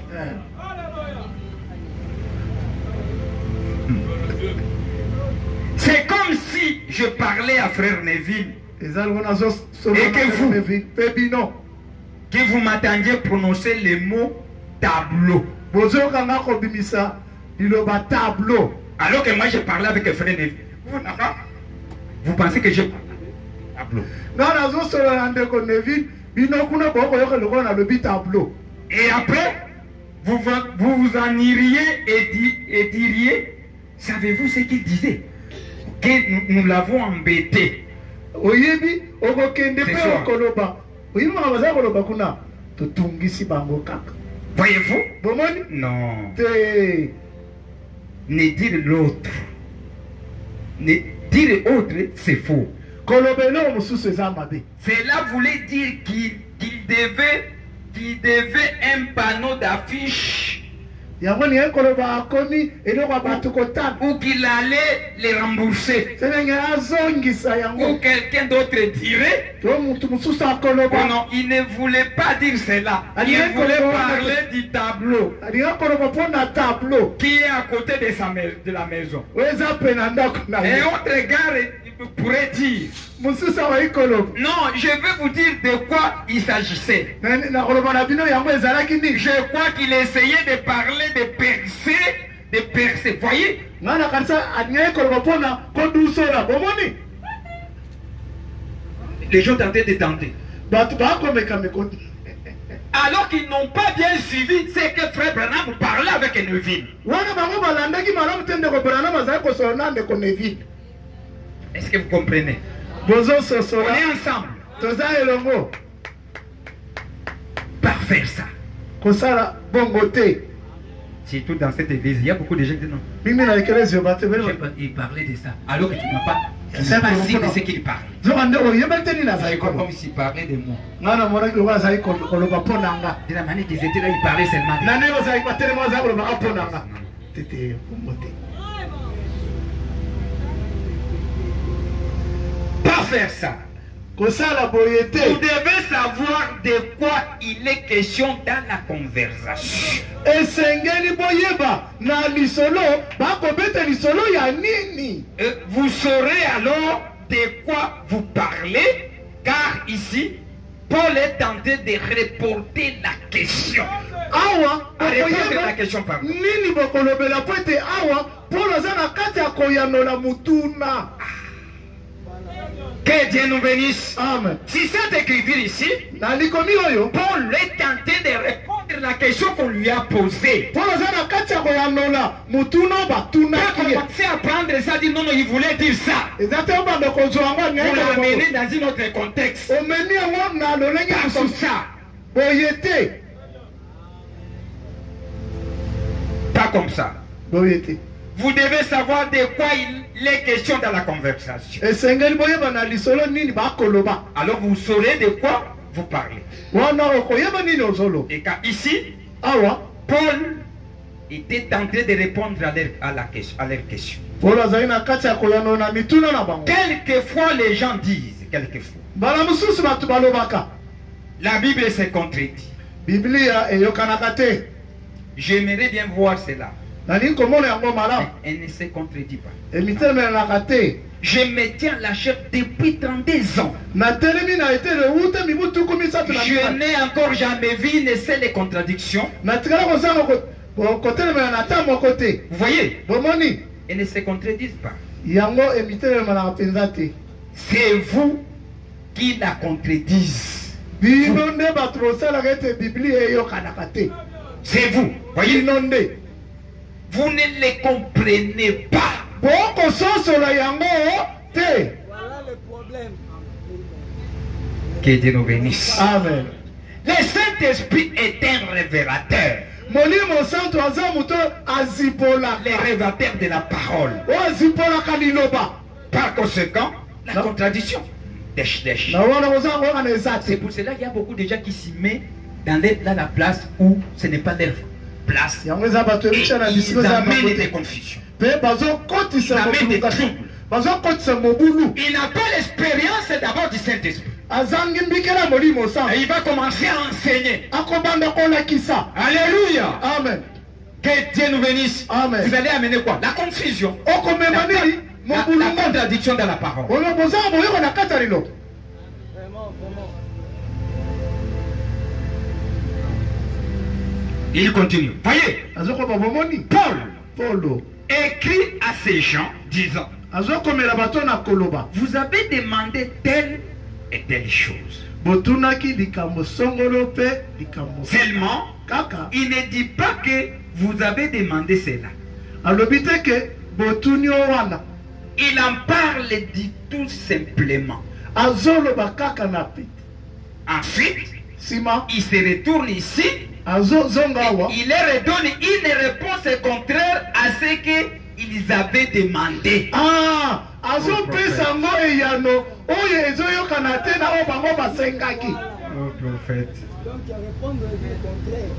C'est comme si je parlais à frère Neville Eza lokolo nazo Et que vous? pe bino que vous m'attendiez prononcer le mot tableau. bozokanga kobimisa liloba tableau. Alors que moi je parlais avec un frère Neville. Vous, non, non. Vous pensez que je parle tableau. nga nazosolola na ndeko Neville bino kuna bokoyoka lokolo nalobi tableau. Et après, vous vous, vous, vous en iriez et, di, et diriez, savez-vous ce qu'il disait? Que nous, nous l'avons embêté. Oyebi okokende C'est pe ça. okoloba oyebi maka baza koloba kuna totungisi bango kaka. Voyez-vous? bomoni Non. te Ne dire l'autre. Ne dire autre, c'est faux. kolobela mosusu eza mabe. Cela voulait dire qu'il qu'il devait, qu'il devait un panneau d'affiche yango ni koloba akomi eloko bato kotana ou qu'il allait les rembourser. senenge azongisa Ou yango quelqu'un d'autre dirait. to mutu mosusu Oh akoloba non, il ne voulait pas dire cela. Il Allez, voulait Colombo. parler du tableau alinga koloba mpona tableau qui est à côté de, sa mais- de la maison. oyo eza pena ndako na Et ye autre gars pourrait dire, mosusu awai koloba non, je vais vous dire de quoi il s'agissait. Na- na koloba na bino yango ezalaki nini Je crois qu'il essayait de parler de percer, de percer. Voyez, nga na kanisa alingai koloba mpona kodusola bomoni les gens tentaient de tenter. bato bakomeka mekoti Alors qu'ils n'ont pas bien suivi ce que Frère Branham parlait avec Neville. wana bango balandaki malamu te ndeko branam azali kosola na ndeko neville Est-ce que vous comprenez? On bozososola est ensemble. toza elongo Par faire ça. kosala bongo te Surtout dans cette église, il y a beaucoup de gens qui disent non. mingi na ekelesi yo bato Je sais ebele pas, il parlait de ça. Alors que tu n'as pas, tu C'est n'as pas pour- su de ce qu'il parlait. zoka ndeko oyebaki te nini C'est azali comme koloba s'il parlait de moi. nga na monaki lokola azali kol- koloba mpo na nga De la manière qu'ils étaient là, ils parlaient seulement de na ndenge ozalaki batelema azali kolobaka mpo na nga Non. tete bongo te Pas faire ça. kosala boye Vous te devez savoir de quoi il est question dans la conversation. esengeli boyeba na lisolo bakobeta lisolo ya nini Et vous saurez alors de quoi vous parlez, car ici, Paul est tenté de reporter la question. awa À répondre à bokoyeba la question par nini bokolobela po ete awa polo aza na kati ya koyanola mutuna Que Dieu nous bénisse. amen Si cette écriture ici, na likomi oyo Paul est tenté de répondre à la question qu'on lui a posée. polo aza na kati ya koyanola mutuna oyo Il a batunaki ye commencé à prendre ça, dit non, non, il voulait dire ça. eza te obanda kozwa yango Vous angei l'amenez dans un autre contexte. omemi yango na lolenge Pas comme mosusu ça. boye te Pas comme ça. boye te Vous devez savoir de quoi il est question dans la conversation. esengeli boyeba na lisolo nini bakoloba Alors vous saurez de quoi vous parlez. wana okoyeba nini ozoloba Et car ici, awa Paul était tenté de répondre à leur, à la question, à leur question. polo azali na kati ya koyanola na mituna na bango Quelquefois, les gens disent, quelquefois, mbala mosusu bato balobaka la Bible se contredit. biblia eyokanaka te J'aimerais bien voir cela. nalingi komona yango malamu Elle ne se contredit pas. emitemelelaka te Je me tiens la chair depuis trente-deux ans. natelemi na etele uta mibu tuku misato na Je mitano. n'ai encore jamais vu une seule contradiction. natikala kozanga ko- ko- kotelemela na ta moko te Vous voyez, bomoni elles ne se contredisent pas. yango emitelemelaka mpenza te C'est vous qui la contredisent. bino nde bato bosalaka ete biblia eyokanaka te C'est vous. Voyez, bino nde vous ne les comprenez pas. bokososola yango te Voilà le problème. Que Dieu nous bénisse. amen Le Saint-Esprit est un révélateur. molimo santo aza moto Le azipolaka révélateur de la parole. oyo azipolaka liloba Par conséquent, la Non. contradiction. Dèche, dèche. na wana kozanga koyoka na eza C'est te pour cela qu'il y a beaucoup de gens qui s'y mettent dans, les- dans la place où ce n'est pas leur place. yango eza bato Et ebisa na ils bisika eza amènent bango des te confusions. mpe bazokotisa Ils amènent des mobulu troubles. bazokotisa mobulu Il n'a pas l'expérience d'abord du Saint-Esprit. azangi mbikela molimo Et santo il va commencer à enseigner. akobanda kolakisa Alléluia. amen Que Dieu nous bénisse. Amen. Vous allez amener quoi? La confusion. okomema nini La, mobulu la contradiction dans la parole. oyo bozanga boyoko na kati ya liloba Vraiment, vraiment. Il continue. Voyez, azokoba bomoni Paul polo écrit à ces gens disant, azokomela bato na koloba vous avez demandé telle et telle chose. botunaki likambo songolo mpe likambo Seulement, kaka il ne dit pas que vous avez demandé cela. alobi te ke botuni o wana Il en parle dit tout simplement. azoloba kaka na pete Ensuite, nsima il se retourne ici il leur redonne une réponse contraire à ce qu'ils avaient demandé. Ah, azo pesa ngo eyano oyo ezoyokana te na oyo bango basengaki. Oh prophète. Donc il répondre le contraire.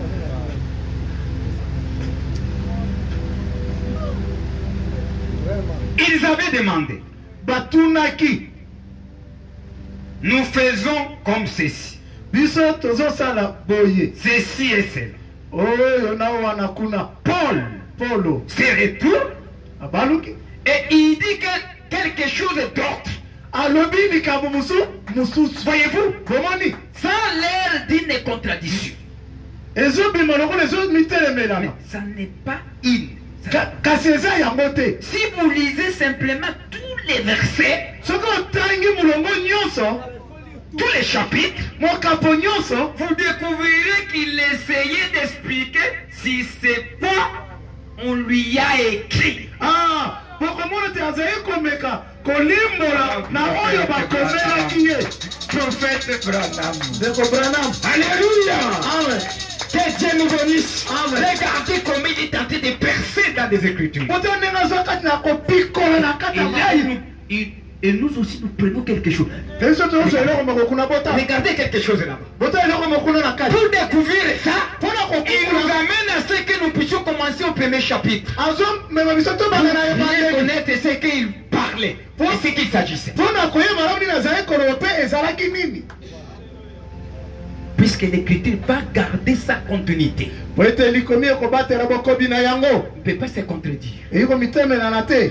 Ils avaient demandé. Batunaki. Nous faisons comme ceci. Biso tozo sala boye. Ceci et cela. Oyo na wana kuna. Paul, Paulo se retourne abaluki. Et il dit que quelque chose d'autre. Alobi ni kabumusu mususu. Voyez-vous, Komoni. sans l'air d'une contradiction. Ezo bimoloko lezo mitele Mais melana. ça n'est pas une. Kasi eza yango te. Si vous lisez simplement tous les versets, Soko otangi mulongo nyonso, tous les chapitres, mokapo nyonso, vous découvrirez qu'il essayait d'expliquer si c'est quoi on lui a écrit. ah, bokomona te azali komeka kolimbola na oyo bakomelaki ye. Prophète Branham. Ndeko Branham. Alléluia. Amen. Que Dieu nous bénisse. Amen. Regardez comme il est tenté de percer dans des Écritures. Moto ndenge azokati na kopikola na kati Et ya là, il mai. nous- il- et nous aussi, nous prenons quelque chose. Biso tozo eloko mokokuna bota. Regardez quelque chose là-bas. Bota eloko mokuna na kati. Pour découvrir ça, Mpona il nous kokuna. amène à ce que nous puissions commencer au premier chapitre. Azo mema biso tobanga na Pour bien evangeli. connaître ce qu'il parlait et ce qu'il s'agissait. Mpona koyeba malamu nini azali koloba mpe ezalaki nini. Puisque l'Écriture va garder sa continuité. Po ete likomi ekobatela bokobi na yango. On ne peut pas se contredire. Eyi komitemelana te.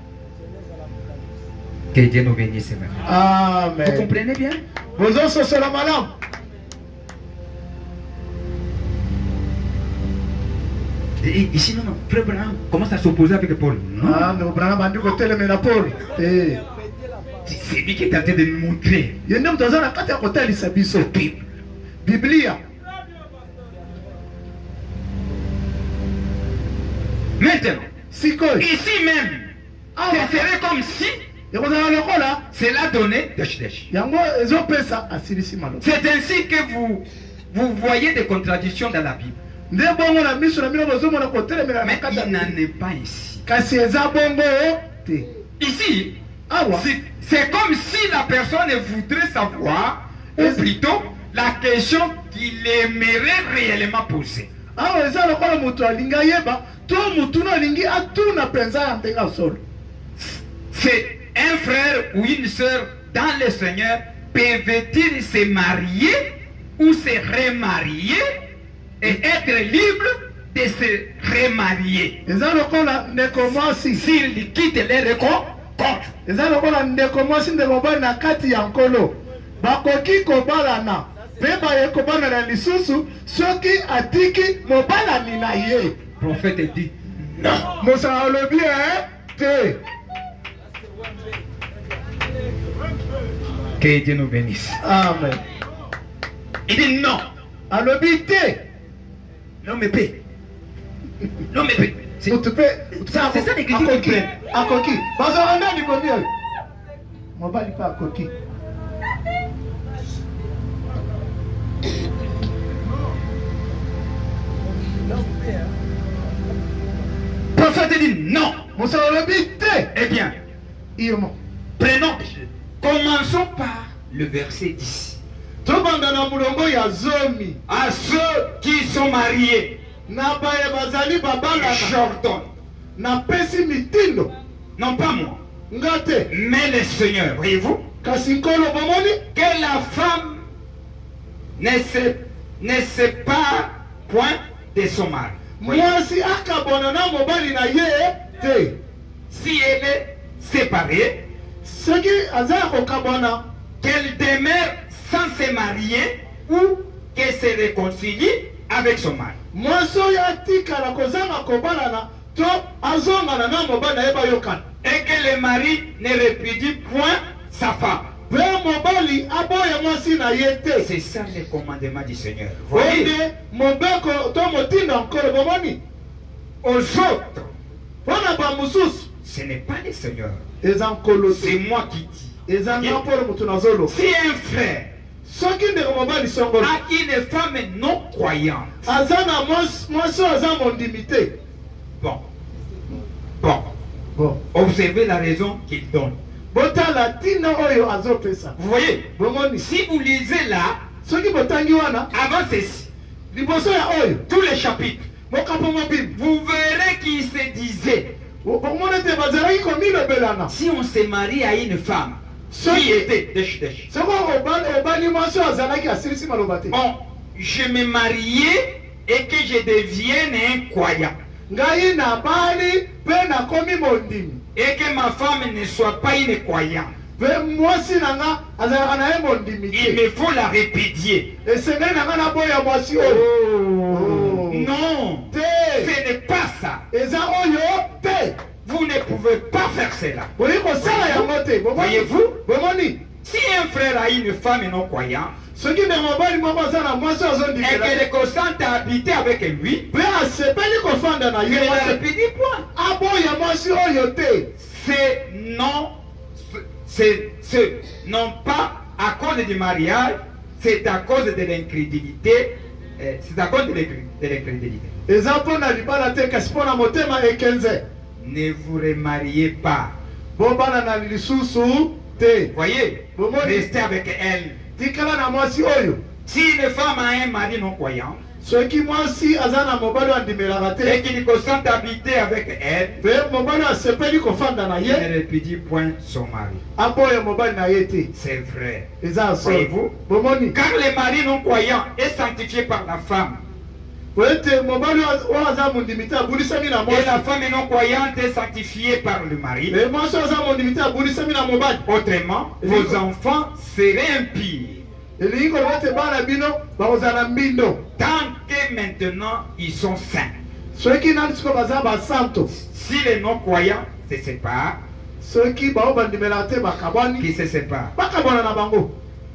Que Dieu nous bénisse maintenant. Vous Amen. comprenez bien? Bozososola malamu. Et ici, non, non. Frère Branham commence à s'opposer avec Paul. Non. Ah, mais Branham bandi kotelemela Paul. Eh. C'est c'est lui qui est en train de nous montrer Ye nde moto aza na kati ya kotalisa biso. la Bible. Biblia. Maintenant, Sikoyo. ici même, Ah, ce serait comme si ekozala lokola cela donnait Dash-Dash. yango ezopesa asilisi maloba. C'est ainsi que vous, vous voyez des contradictions dans la Bible. Nde bongo na miso na bino bozomona kotelemela na Mais kati il ya n'en Biblia. est pas ici. Kasi eza bongo te. Ici, Awa. c'est- c'est comme si la personne voudrait savoir, ou plutôt la question qu'il aimerait réellement poser. Awa eza lokola moto alingi ayeba to motu no alingi atuna mpenza ya ndenge asolo. C'est un frère ou une sœur dans le Seigneur, peuvent-ils se marier ou se remarier et être libre de se remarier Eza lokola ndeko mwasi. s'ils quittent leur compte? Eza lokola ndeko mwasi ndeko mobali na kati ya nkolo. Bakoki kobalana mpe baye kobalana lisusu soki atiki mobalani na ye. Prophète dit non. Mosala alobi eh te. Que Dieu nous bénisse. Amen. Il dit non. Alobi te. L'homme est paix. L'homme est paix. C'est Motu mpe c'est ça l'écriture qui akoki. plaît. Akoki. Bazala ndani komi oyo. Mobali mpe akoki. Prophète dit non. Mosala alobi te. Eh bien, Irmo. prenons, commençons par le verset dix. Tobanda na mulongo ya zomi. À ceux qui sont mariés, Na baye bazali babalana. j'ordonne, Napesi mitindo. non pas moi, Nga te. mais le Seigneur, voyez-vous, Kasi nkolo bomoni. que la femme ne se, ne sépare point de son mari. Voyez, Mwasi akabona na mobali na ye te. si elle est séparée, Soki aza kokabona. qu'elle demeure sans se marier ou qu'elle se réconcilie avec son mari. Mwasi oyo atikala kozanga kobalana to azongana na mobali na ye bayokana. Et que le mari ne répudie point sa femme. Mpe mobali aboya mwasi na ye te. C'est ça le commandement du Seigneur. Voyez, Onde mobeko to motindo nkolo bomoni. aux autres, Mpona bamosusu ce n'est pas le Seigneur. eza nkolo C'est te. moi qui dis. Eza nga mpona moto nazolo. Si un frère soki ndeko mobali songolo à une femme non croyante. aza na mwasi oyo aza mondimi te. Bon. Bon. Bon. Observez la raison qu'il donne. Botala tina oyo azopesa. Vous voyez, bomoni, si vous lisez là, soki botangi wana avant ceci, liboso ya oyo tous les chapitres, mokapo mobile, vous verrez qu'il se disait, bomoni te bazalaki komilobelana. si on se marie à une femme So- qui était desh desh, soko obali obali mwasi oyo azalaki asilisi maloba te. bon, je me mariais et que je devienne un croyant Ngai na bali pe nakomi mondimi. et que ma femme ne soit pas une croyante, Pe mwasi nanga azalaka na ye mondimi il te. me faut la répudier. Esengeli nanga na boya mwasi oyo. Oh. Non, Te. ce n'est pas ça. Eza oyo te. Vous ne pouvez pas faire cela. Boyi kosala yango te. Bomoni. Voyez-vous? Bomoni. Si un frère a une femme non croyante Soki ndeko mobali moko aza na mwasi oyo et azondimela qu'elle consente à habiter avec lui, pe asepeli kofanda na je ye ne la mwasi répétis point. aboya mwasi oyo te. C'est non, c'est c'est non pas à cause du mariage, c'est à cause de l'incrédulité. euh, C'est à cause de l'incré- de l'incrédulité. Eza mpo na libala te kasi mpo na motema ekenze. Ne vous remariez pas. Bobana na lisusu te. Voyez, Bomoni. restez avec elle. Tikala na mwasi oyo. Si une femme a un mari non croyant Soki mwasi aza na mobali oyo andimelaka et te qu'il consente à habiter avec elle, pe mobali oyo asepeli kofanda na il ye ne répudie point son mari. aboya mobali na ye te. C'est vrai. Eza solo. Voyez-vous? Bomoni. Car le mari non croyant est sanctifié par la femme. Po ete mobali oyo aza mondimi te abulisami na Et la mwasi. femme non croyante est sanctifiée par le mari. Pe mwasi oyo aza mondimi te abulisami na mobali. Autrement, vos enfants seraient impies. Elingi koloba ete bana bino bakozala mbindo. Tant que maintenant ils sont saints. Soki nani siko baza basanto. Si les non croyants se séparent, Soki bao bandimelaka te bakabwani qui se séparent. bakabwana na bango.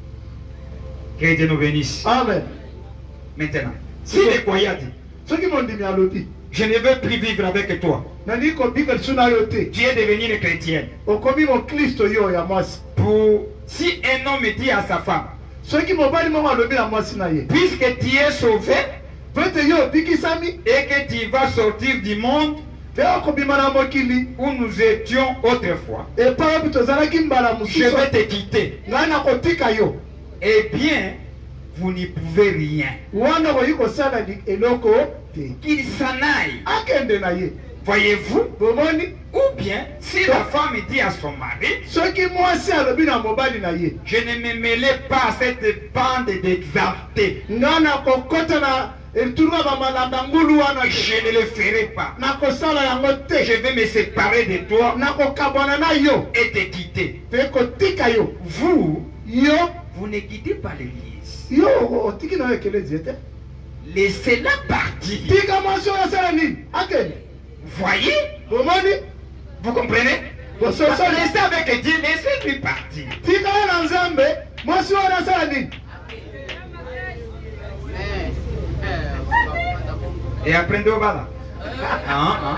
Que Dieu nous bénisse. Amen. Maintenant, si les croyants disent, Soki mondimi alobi je ne veux plus vivre avec toi, nani kobika lisu na yo te. tu es devenu une chrétienne. Okomi mokristo yo ya mwasi. Pour, si un homme dit à sa femme, Soki mobali moko alobi na mwasi na ye puisque tu es sauvé po ete yo obikisami et que tu vas sortir du monde pe okobima na mokili où nous étions autrefois, epai obi tozalaki mbala je vais mosusu te quitter. ngai nakotika yo. Eh bien, vous n'y pouvez rien. Wana okoki kosala li- eloko te. Qu'il s'en aille. Akende na ye. Voyez-vous? Bomoni. Ou bien, si la femme dit à son mari, Soki mwasi alobi na mobali na ye je ne me mêlais pas à cette bande d'exaltés, ngai nakokota na eturuka bamalanda ngulu wana te. je ne le ferai pas. Nakosala yango te. Je vais me séparer de toi Nakokabwana na yo et te quitter. pe kotika yo. Vous, Yo vous ne quittez pas l'église. yo otiki na yo ekelezi te. Laissez-la partir. Tika mwasi oyo asala nini akende. Voyez? Bomoni. Vous comprenez? Bososoli. Restez avec Dieu, laissez-lui partir. Tika yo na nzambe mwasi oyo asala nini. Et apprenez au bas. Hein, hein.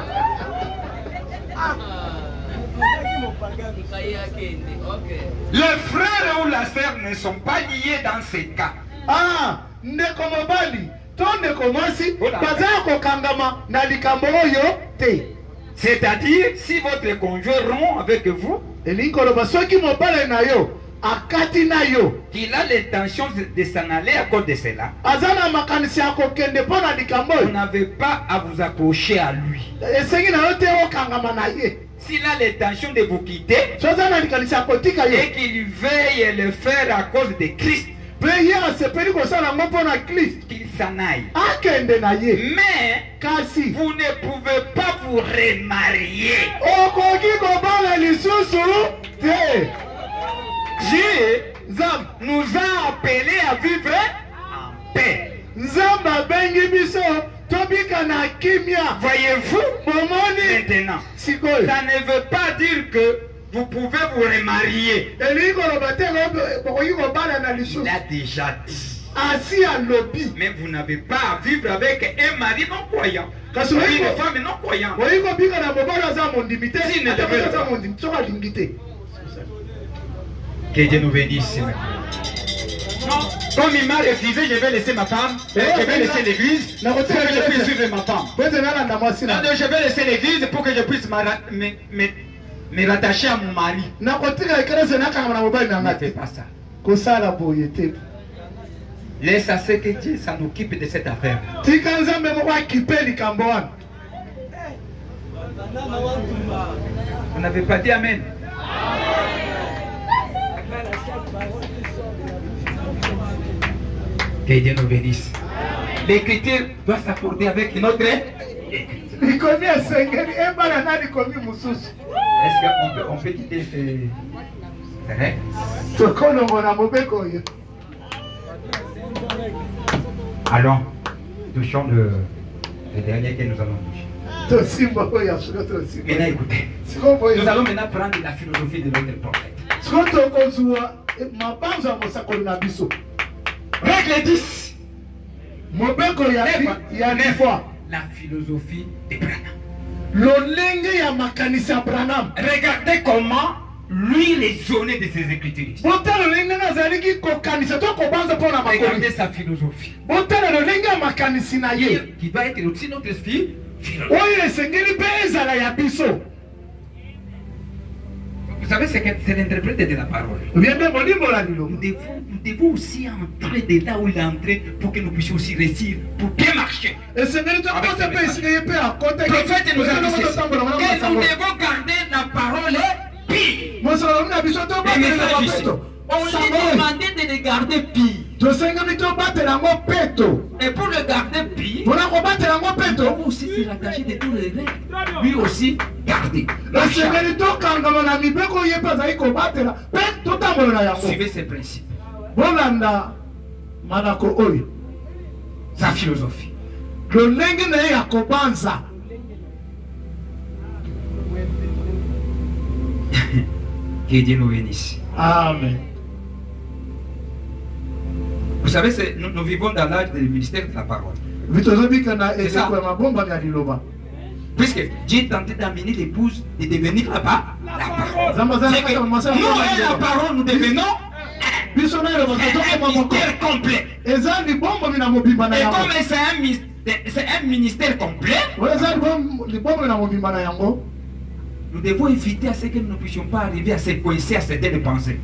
Les frères ou la sœur ne sont pas liés dans ces cas. Ah, ndeko mobali to ndeko mwasi Ola. baza ya kokangama na likambo oyo te. C'est-à-dire, si votre conjoint rompt avec vous, Elingi koloba soki mobali na yo akati na yo qu'il a l'intention de s'en aller à cause de cela, aza na makanisi ya kokende mpo na likambo vous oyo n'avez pas à vous accrocher à lui. esengi na yo te okangama na ye. S'il a l'intention de vous quitter So aza na likanisi ya kotika yo et qu'il veuille le faire à cause de Christ, mpe ye asepeli kosala yango mpo na Kristo qu'il s'en aille. akende na ye. Mais Kasi vous ne pouvez pas vous remarier. okoki kobala lisusu te. Dieu Nzambe nous a appelés à vivre en paix. Nzambe abengi biso tobika na kimia. Voyez-vous? Bomoni Maintenant, sikoyo ça ne veut pas dire que vous pouvez vous remarier. elingi koloba te okoki kobala na Il lisusu a déjà dit. asi alobi. Mais vous n'avez pas à vivre avec un mari non croyant. Kasi Ou oyi une ko- femme non croyante. oyi kobika na mobali aza mondimi te Si, ne ata devait moto aza pas. mondimi soki alingi te. Que Dieu nous bénisse. Comme il m'a refusé, je vais laisser ma femme, je vais laisser l'église pour que je puisse suivre ma femme. Non, non, je vais laisser l'église pour que je puisse me, me, me rattacher à mon mari. Ne fais pas ça. Laisse à ce que Dieu s'en occupe de cette affaire. Vous n'avez pas dit Amen. Que Dieu nous bénisse. L'écriture doit s'accorder avec une autre écriture. Est-ce qu'on peut, on peut quitter ces règles? Allons, touchons le, le dernier que nous allons toucher. Maintenant écoutez, nous allons maintenant prendre la philosophie de notre prophète. Règle dix. La philosophie de Branham. Regardez comment lui raisonnait de ses écritures. Regardez sa philosophie. Qui va être aussi notre fille. Vous savez, c'est l'interprète de la parole. Nous devons, nous devons aussi entrer de là où il est entré pour que nous puissions aussi réussir, pour bien marcher. Le prophète nous a dit ceci, que nous devons garder la parole pire. On lui demandait de le garder pire. Et pour le garder pire, il faut aussi se rattacher de tous les règles. Lui aussi, garder. Suivez ses principes. Sa philosophie. Que Dieu nous bénisse. Amen. Vous savez, nous, nous vivons dans l'âge du ministère de la parole. C'est ça. Puisque Dieu tentait d'amener l'épouse de devenir là-bas la parole. Nous et la parole, nous devenons un ministère complet. Et comme c'est un ministère complet, nous devons éviter à ce que nous ne puissions pas arriver à se coincer à certaines pensées.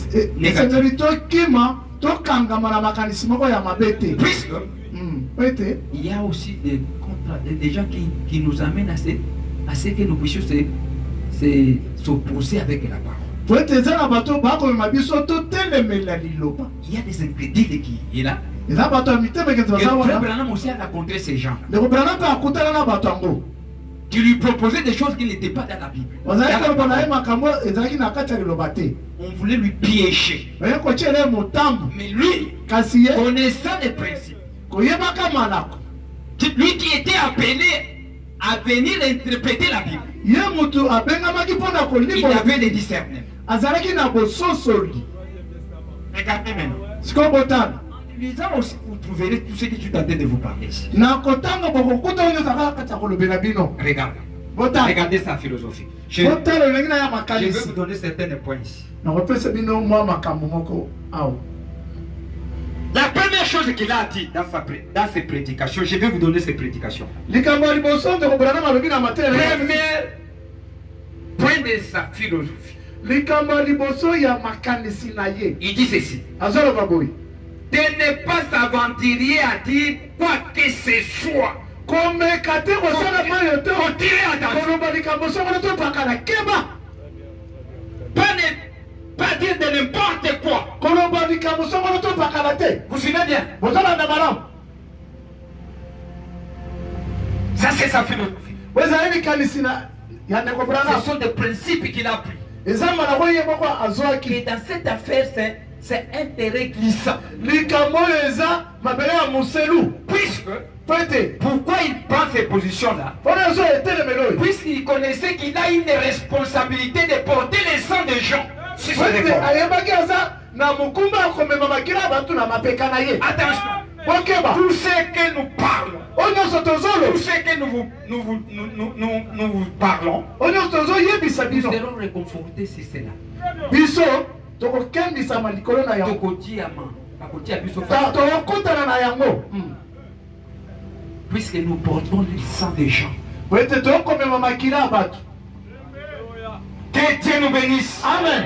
Puisque il y a aussi des, des gens qui, qui nous amènent à ce, à ce que nous puissions s'opposer avec la parole. Il y a des incrédules qui est là. Et le frère Branham aussi a rencontré ces gens. Qui lui proposait des choses qui n'étaient pas dans la Bible. Dans la on voulait lui piéger. Mais lui, connaissant les principes, lui qui était appelé à venir interpréter la Bible, il avait des discernements. Regardez maintenant. Lisant aussi, vous trouverez tout ce que tu tentais de vous parler ici. Regardez. Regardez sa philosophie. Je, je vais vous donner certains points ici. La première chose qu'il a dit dans, sa, dans ses prédications, je vais vous donner ses prédications. Premier point de sa philosophie. Il dit ceci. De ne pas s'aventurer à dire quoi que ce soit. Faut tirer attention. Pas, ne, pas dire de n'importe quoi. Vous suivez bien? Ça c'est sa philosophie. Ce sont des principes qu'il a pris. Et dans cette affaire, c'est intérêt glissant. Puisque, pourquoi il prend ces positions-là? Puisqu'il connaissait qu'il a une responsabilité de porter les sang des gens. Si c'est des attention, tout ce que nous parlons, tout ce que nous vous, nous, vous, nous, nous, nous, nous vous parlons, nous serons réconfortés si c'est là. tokutana na yango puisque nous portons le sang des gens. wete tokomema makila ya bato. Que Dieu nous bénisse. Amen.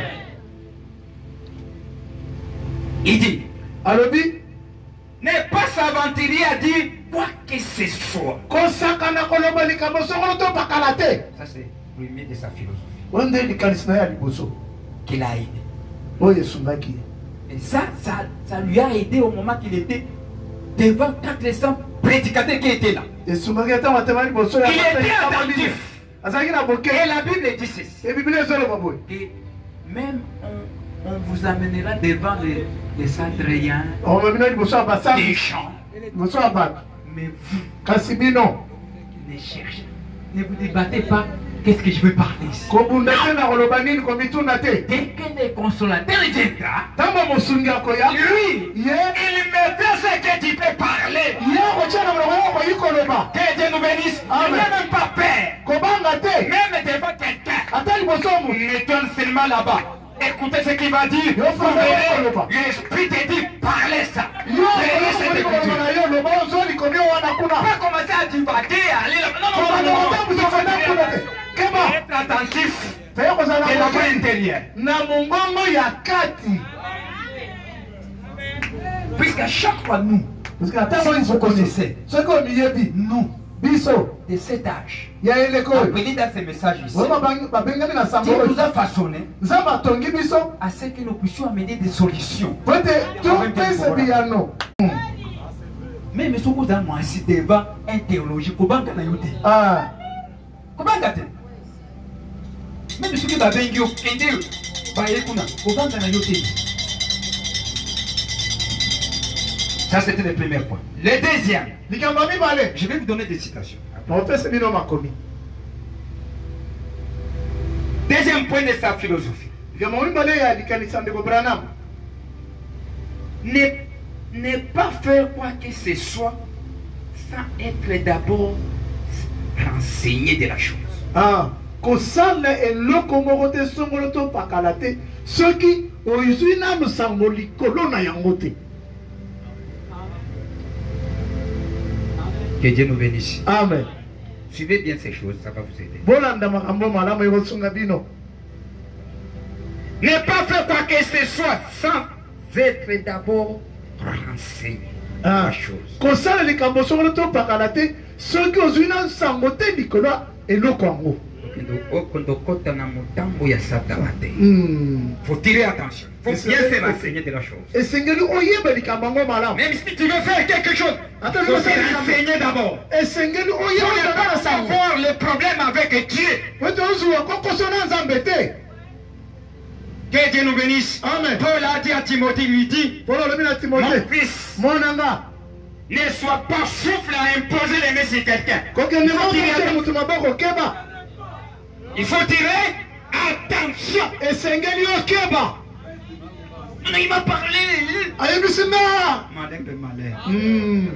Il dit, alobi ne pas s'aventurer à dire quoi que ce soit. kosakana koloba likambo songolo to pakala te. Ça c'est le premier de sa philosophie. Onde likanisi na ya liboso Qu'il a aidé. oyo esungaki. Et ça, ça, ça lui a aidé au moment qu'il était devant quatre cents prédicateurs qui étaient là. esungaki ata matema liboso ya Il était attentif. azalaki na boke. Et la Bible dit ceci. e biblia ezoloba boye Et même on, on vous amènera devant les, les Sadréens, omemina liboso ya les basali gens. liboso ya bato. Mais vous kasi bino ne cherchez, ne vous débattez pas. Qu'est-ce que je veux parler ici? kobunda te na koloba nini komituna te. Dès que le consolateur viendra, ntango mosungi akoya lui, ye il mettra ce que tu peux parler. ye akotia na moloko yo koyi koloba. Que Dieu nous bénisse. Il Amen. n'y a même pas peur. kobanga te Même devant quelqu'un. ata liboso mu Mettons seulement là-bas. Écoutez ce qu'il va dire. Yo, Vous frère, verrez, là-bas. l'Esprit te dit, parlez ça. yo Prenez cette koloko écriture. koloba na yo loba ozoli komi wana kuna. Pas commencer à divaguer, aller là. Non, koloba non, non, non. na kotambwisa fana kuna te. keba Être attentif. toye kozala Et koke la intérieur. na mongongo ya kati. Puisqu'à chaque fois, nous, parce que ata si moi vous connaissez, soki omiyebi nous, biso de cet âge, ya eleko oyo appelés dans ces messages ici, oyo babangi- babengami na sango Dieu oyo nous a façonné nzambe atongi biso à ce que nous puissions amener des solutions. po ete topesa biyano. Même si vous avez moi ici devant un théologie, comment on a eu des Ah, comment on a eu même si vous avez un yo, un yo, bah écoute, comment on a eu des ça c'était le premier point. Le deuxième, likambo ya mibale je vais vous donner des citations. opesa bino makomi. Deuxième point de sa philosophie. likambo ya mibale ya likanisa ndeko Branham. Ne, ne pas faire quoi que ce soit sans être d'abord renseigné de la chose. Ah, kosala eloko moko te songolo to pakala te soki oyizwi nanu sango likolo na yango te. Que Dieu nous bénisse. Amen. Suivez bien ces choses, ça va vous aider. bolanda makambo malamu ekosunga bino. Ne pas faire quoi que ce soit sans être d'abord renseigné. Ah, La chose. kosala likambo songolo to pakala te soki ozwi na sango te likolo ya eloko yango. Hmm. Faut tirer attention. Faut Et bien c'est- se renseigner de la chose. esengeli oyeba likambo yango malamu. Même si tu veux faire quelque chose, Attends, faut je vais se faire renseigner d'abord. esengeli Pour oyeba ne kaka na pas sango avoir le problème avec Dieu. po ete ozwa kokoso na nzambe te. Que Dieu nous bénisse. Amen. Paul a dit à Timothée, lui dit, polo olobi na mon timote fils, monanga ne sois pas souffle à imposer les mains sur quelqu'un. kokende Il faut tirer makote attention. moto maboko keba Il faut tirer attention. esengeli okeba Non, il m'a parlé. ayebisi nga. Malin de malin. Hmm.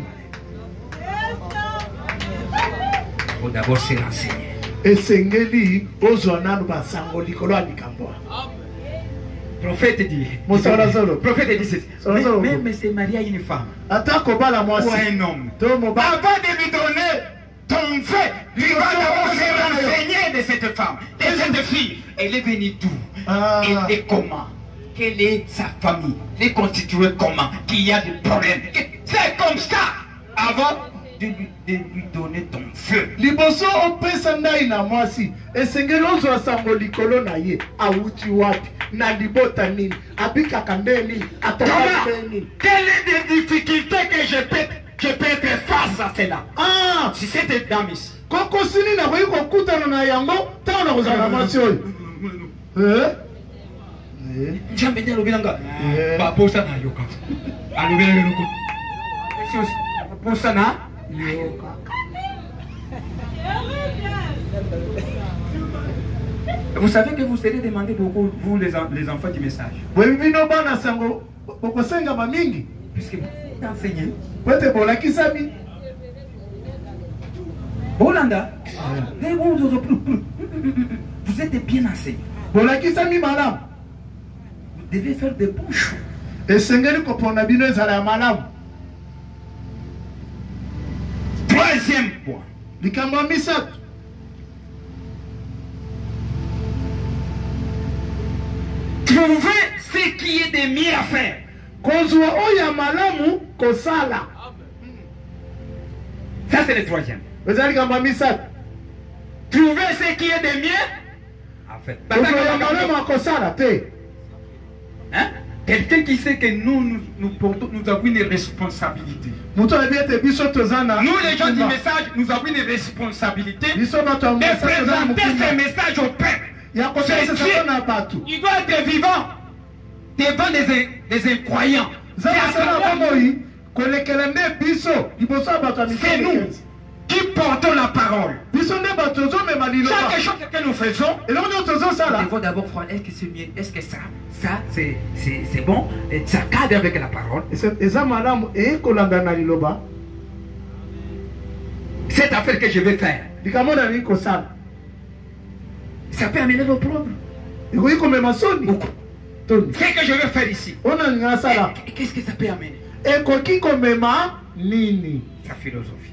Il faut d'abord se renseigner. esengeli ozwa nanu basango likolo ya likambo. Prophète dit. Mosala solo. Prophète dit ceci. Solo, solo. Même même se marier à une femme ata kobala ou mwasi à un homme. to mobali Avant de lui donner ton fait, tu vas d'abord se renseigner de cette femme, de cette fille. Elle est venue d'où? Ah. Elle est comment? Quelle est sa famille? Elle est constituée comment? Qu'il y a des problèmes. C'est comme ça avant de lui, de lui donner ton feu. liboso opesa ndai na mwasi esengeli ozwa sango likolo na ye awuti wapi na libota nini abikaka nde nini atokaka Comment? nde nini. Quelle est les difficultés que je peux, je peux être face à cela? Ah, Si cette dame ici. kokosi nini akoki kokutana na yango ntango na kozala na mwasi oyo. Eh? Eh? Nzambe nde alobi nanga Eh. baposa na yoka alobi na eloko baposa na vous savez que vous serez demandé beaucoup, vous les, en- les enfants du message, bwe bino bana sango bokosengama mingi puisque vous êtes enseignés. po ete bolakisami. Bolanda, vous êtes bien enseignés. bolakisami malamu Vous devez faire de bons choix. esengeli kopona bino ezala ya malamu. Troisième point. Likambo ya misato. Trouver ce qui est de mieux à faire. Kozwa oya malamu kosala. Ça c'est le troisième. Ezali likambo ya misato. Trouver ce qui est de mieux à faire. Kozwa malamu kosala te. Hein? Quelqu'un qui sait que nous, nous, nous, portons, nous avons une responsabilité. Nous, les gens du message, nous avons une responsabilité de présenter ce message au peuple. Il doit être vivant devant des, des incroyants. C'est nous qui portons la parole. Chaque chose que nous faisons, nous devons d'abord voir est-ce que c'est mieux, est-ce que ça, ça c'est bon, et ça cadre avec la parole. Cette affaire que je vais faire, ça peut amener vos problèmes. Ce que je vais faire ici, qu'est-ce que ça peut amener? Sa philosophie.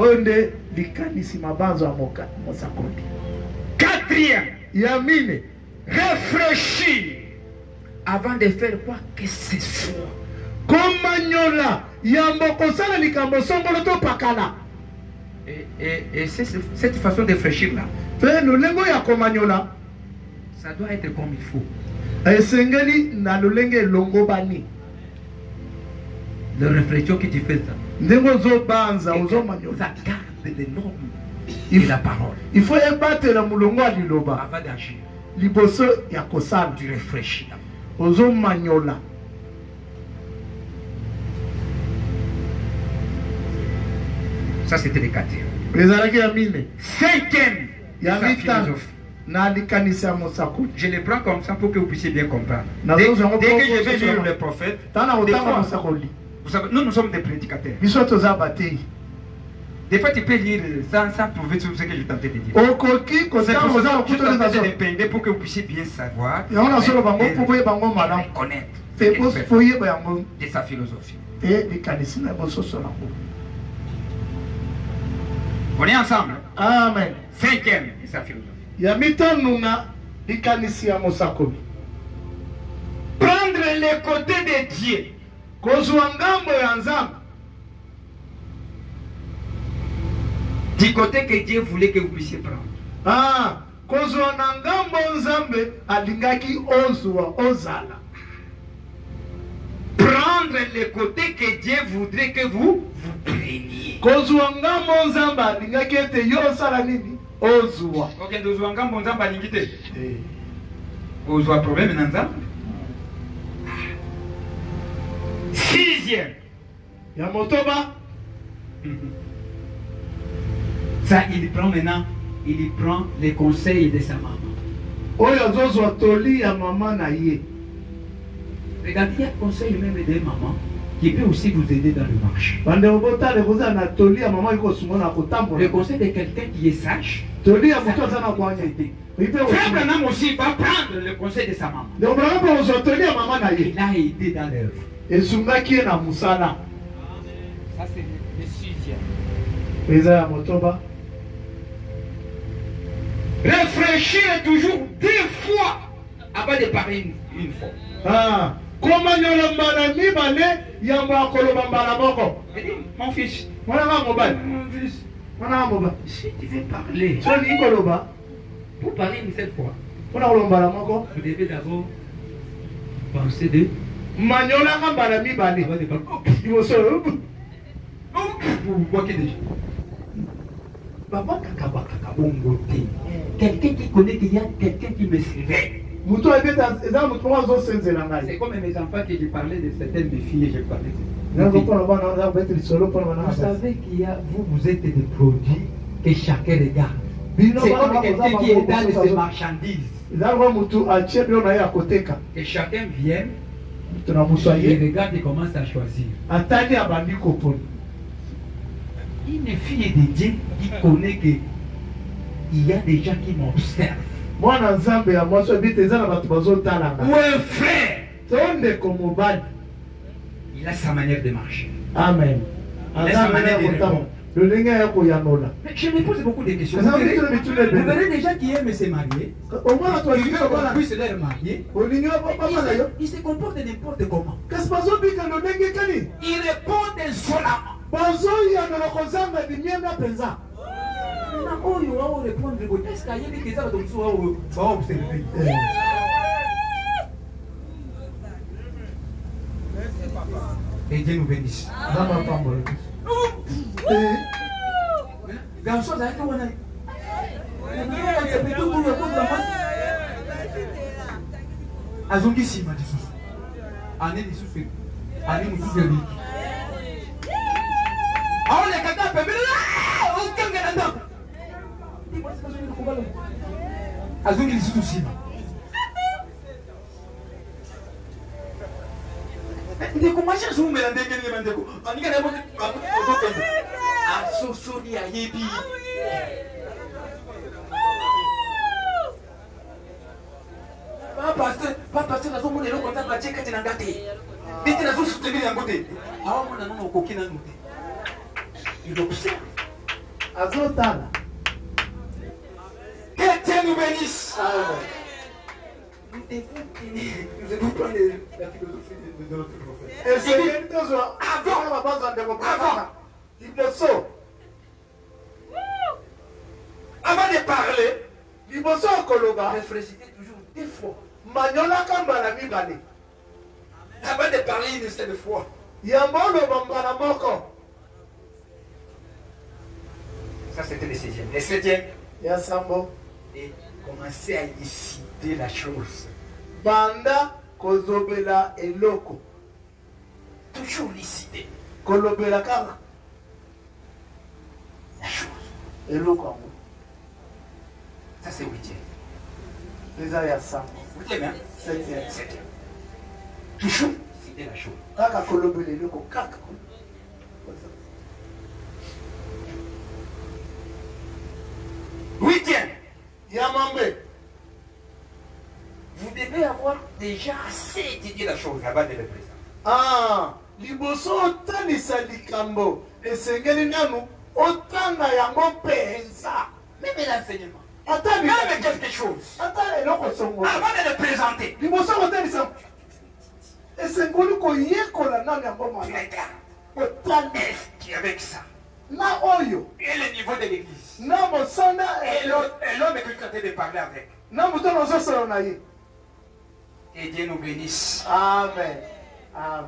Quatrième, Yamine, réfléchir avant de faire quoi que ce soit. Komanyola, yambokosala likambo songolo to pakala. Et, et, et c'est cette façon de réfléchir là. Ça doit être comme il faut. Le réflexion que tu fais ça. Ça garde les normes de la parole. Il faut ébattre la moulongo à l'iloba. Avant d'agir. Liboso yakosal. Tu réfléchis. Ozo manyola. Ça c'était le quatrième. Cinquième. Je les prends comme ça pour que vous puissiez bien comprendre. Dès, dès que je vais lire le prophète, des fois, vous savez, nous, nous sommes des prédicateurs. Des fois, tu peux lire sans, sans prouver tout ce que je tentais de dire. C'est pour ça que je tentais de peindre pour que vous puissiez bien savoir et, et, et connaître de sa philosophie. On est ensemble. Amen. Cinquième, de sa philosophie. Prendre les côtés de Dieu. Du côté que Dieu voulait que vous puissiez prendre. Ah, prendre les côtés que Dieu voudrait que vous vous preniez. Ok, dozwanga monzamba lingite. Ozwa problème na nzamba. Sixième. Yamotoba. Ça, il prend maintenant, il prend les conseils de sa maman. Oyo toli ya maman na ye. Regardez, il y a un conseil même de maman qui peut aussi vous aider dans le marché. Le conseil de quelqu'un qui est sage. Frère Branham aussi va prendre le conseil de sa maman. Il a aidé dans l'œuvre. Ça c'est le sixième. Réfléchir toujours deux fois avant de parler une, une fois. Ah. Mon fils, mon fils, si tu veux parler, pour parler une seule fois, vous devez d'abord penser de quelqu'un qui connaît qu'il y a quelqu'un qui me surveille. C'est comme mes enfants que j'ai parlé de certaines de filles, j'ai parlé de vous savez qu'il y a, vous, vous êtes des produits que chacun regarde. C'est comme quelqu'un qui est dans de ses marchandises. Que chacun vienne, il regarde et commence à choisir. Une fille de Dieu qui connaît qu'il y a des gens qui m'observent. Ou un frère Il a sa manière de marcher. Amen. Il a sa manière de répondre. Mais je me pose beaucoup de questions. Vous verrez, vous verrez des gens qui aiment se marier. Au moins, toi, tu veux qu'on puisse leur marier. Ils se comportent n'importe comment. Ils répondent insolemment. Est-ce qu'il y a des gens qui observer? Et Dieu nous bénisse. Garçon, ça a été on a. Azongi si ma disusu. Ane disusu. Ane mutu geli. Awo le kata pe bi la. O kanga na ndo. Azongi disusu si ma. Ndeko masha zo mela ndenge ni mandeko. Anika na bote ko ko a so so ni ayebi. Papa pasteur, papa pasteur na zo mona lo konta ba cheka tina ngate. Biti na zo soutenir yango te. Awa mona no ko kina nute. Il observe. Azotana. Que Dieu nous bénisse. Nous devons prendre la philosophie de notre prophète. Et c'est une chose avant la base de la démocratie. Il me sauve. Avant de parler, il me sauve Koloba. Réfléchissez toujours deux fois. Magnola Kambala Mibale. Avant de parler une seule fois. Yamolo Bambala Moko. Ça c'était le sixième. Le septième. Yasambo. Et commencer à décider la chose. Banda Kozobela et Loko. Toujours décider. Kolobela Kama. La chose. Et Loko. Ça c'est huitième. Déjà Yasambo. Huitième, hein? Septième. Septième. Toujours décider la chose. Kaka Kolobela et Loko. Kaka. Huitième. Yamambe. Vous devez avoir déjà assez étudié la chose avant de le présenter. Ah, liboso otanisa likambo. Esengeli nanu otanga yango pensa. Même l'enseignement. Attends, même quelque chose. Attends, eloko songo. Avant de le présenter. Liboso otanisa. Esengoli ko yekola nanu yango mwana. Est-ce qu'avec ça? Na oyo. Et le niveau de l'église. Na mosana et l'homme que tu as de parler avec. Na mutono sosolo na ye. Et Dieu nous bénisse. Amen. Amen.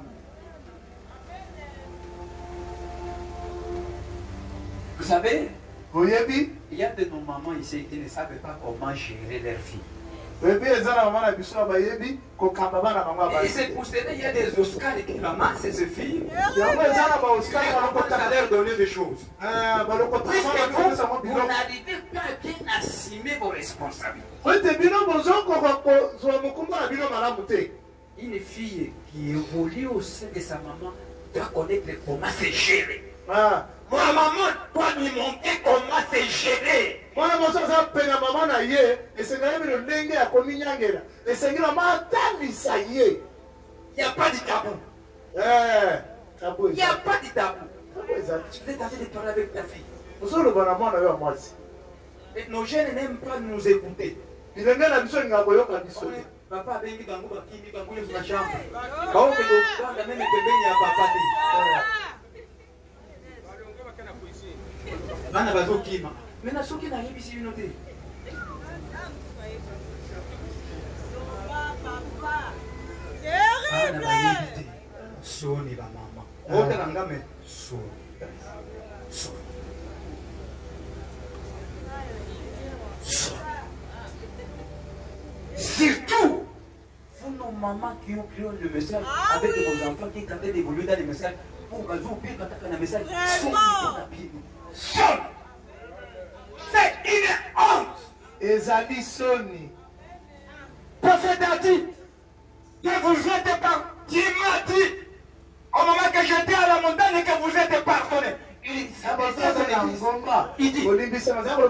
Vous savez, il y a de nos mamans ici qui ne savent pas comment gérer leurs filles. Et c'est pour cela qu'il y a des Oscars qui ramassent ces filles. Il à leur donner des choses. Puisque vous, vous n'arrivez pas à bien assumer vos responsabilités. Une fille qui évolue au sein de sa maman doit connaître comment se gérer. Ah. Ma maman doit lui montrer comment se gérer. Il n'y a pas de tabou. Eh, Il n'y a pas de tabou. Tu peux tenter de parler avec ta fille. Et nos jeunes n'aiment pas nous écouter. Papa bengi bango bakimi bango les chambre. Bao ke ko même pembeni ya papa te. Bana bazo kima. Mena soki na yebi si binote. Bana bayebi te. Soni ba mama. Ote nanga me soni. Soni. Soni. Surtout, vous nos mamans qui ont pris le message avec vos enfants qui tentent d'évoluer dans les messages pour que vous puissiez quand un message sonne. C'est une honte. Ezali Soni. Prophète a dit que vous êtes par Dieu m'a dit au moment que j'étais à la montagne que vous êtes pardonné. Il dit, allez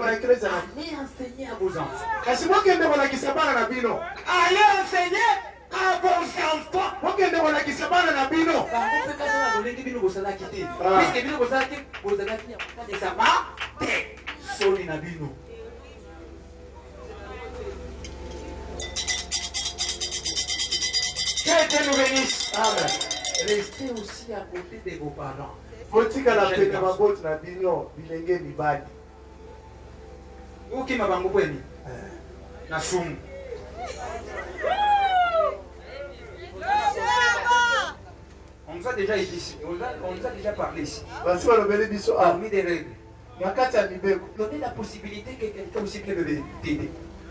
enseigner à vos enfants. Allez enseigner à vos enfants. Ok, mais on a qui se parle dans Bino. Puisque Bino, vous savez que vous avez dit ça va, sonner na Bino. Que Dieu nous bénisse. Amen. Restez aussi à côté de vos parents. Faut-il la paix de ma botte na Bino, bilenge mibali. Où qui m'a bango kweni? Na sumu. On nous a déjà dit ici, on nous a, on nous a déjà parlé ici. Parmi des règles. Donnez la possibilité que quelqu'un aussi peut t'aider.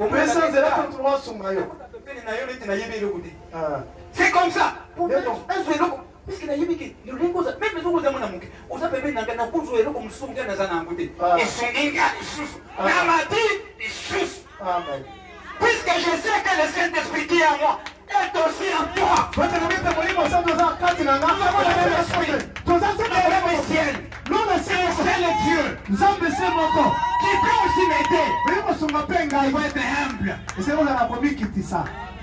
C'est comme ça. Puisque na yibiki le lengo za même zo za mona muke oza pepe nanga na kuzo elo comme songa na za na ngote et songa isusu na mati isusu. Amen. Puisque je sais que le Saint-Esprit qui est en moi est aussi en toi. Votre nom est moïse ça dans la carte na ngamba na l'esprit. Tous ça c'est le ciel. Nous le ciel c'est le Dieu. Nous sommes c'est mon qui peut aussi m'aider. Oui, moi son appel ngai va être humble. Et c'est on a la promis qui dit ça.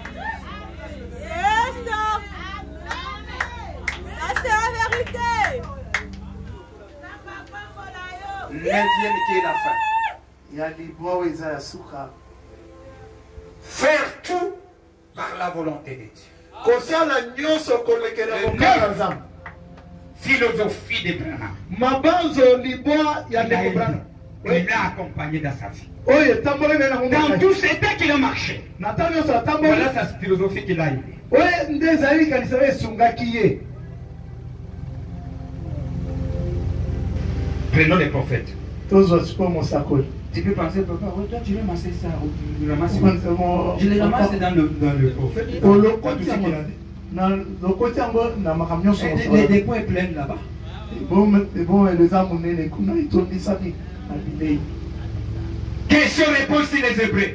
C'est la vérité. Neuvième qui est la fin. Il y a les bois où ils ont la souka. Faire tout par la volonté de Dieu. Conscient la nyonso kolekela mokala nzambe. Philosophie de Branham. Mabanzo liboa ya de Branham. Il l'a accompagné dans sa vie. Oye tambole na ngombe. Dans tout ce temps qu'il a marché. Natano sa tambole. Voilà sa philosophie qu'il a eu. Oye ndezali kanisa esungaki ye. Prenons les prophètes. Tu peux penser, papa, oh, toi tu ramasses ça, tu ramasses ça. Je les ramasse dans le, dans le prophète. Les dépôts est plein là-bas. Question-réponse sur les Hébreux.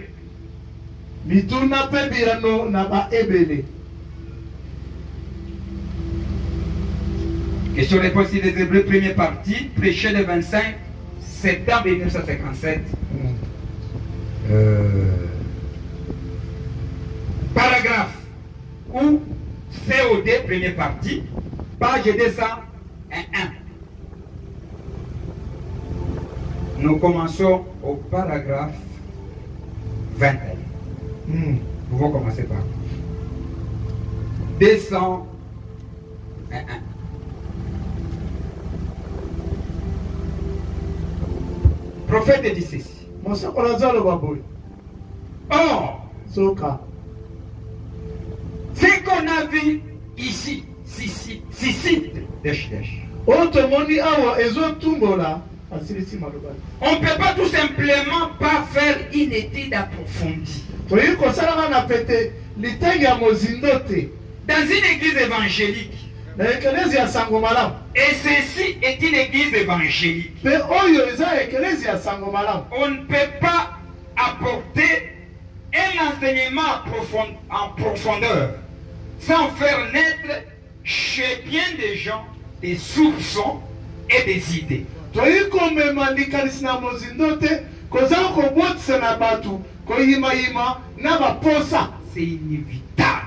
Question-réponse sur les Hébreux, première partie, prêché le vingt-cinq septembre mille neuf cent cinquante-sept. Euh, paragraphe ou C O D, première partie, page deux cent un. Nous commençons au paragraphe vingt et un. Hmm. Nous pouvons commencer par deux cent un. Prophète dit ceci. Or, ce qu'on a vu ici, Sissi, Sissi, Desh Desh. On ne peut pas tout simplement pas faire une étude approfondie. Dans une église évangélique, et ceci est une église évangélique, on ne peut pas apporter un enseignement en profondeur sans faire naître chez bien des gens des soupçons et des idées. C'est inévitable.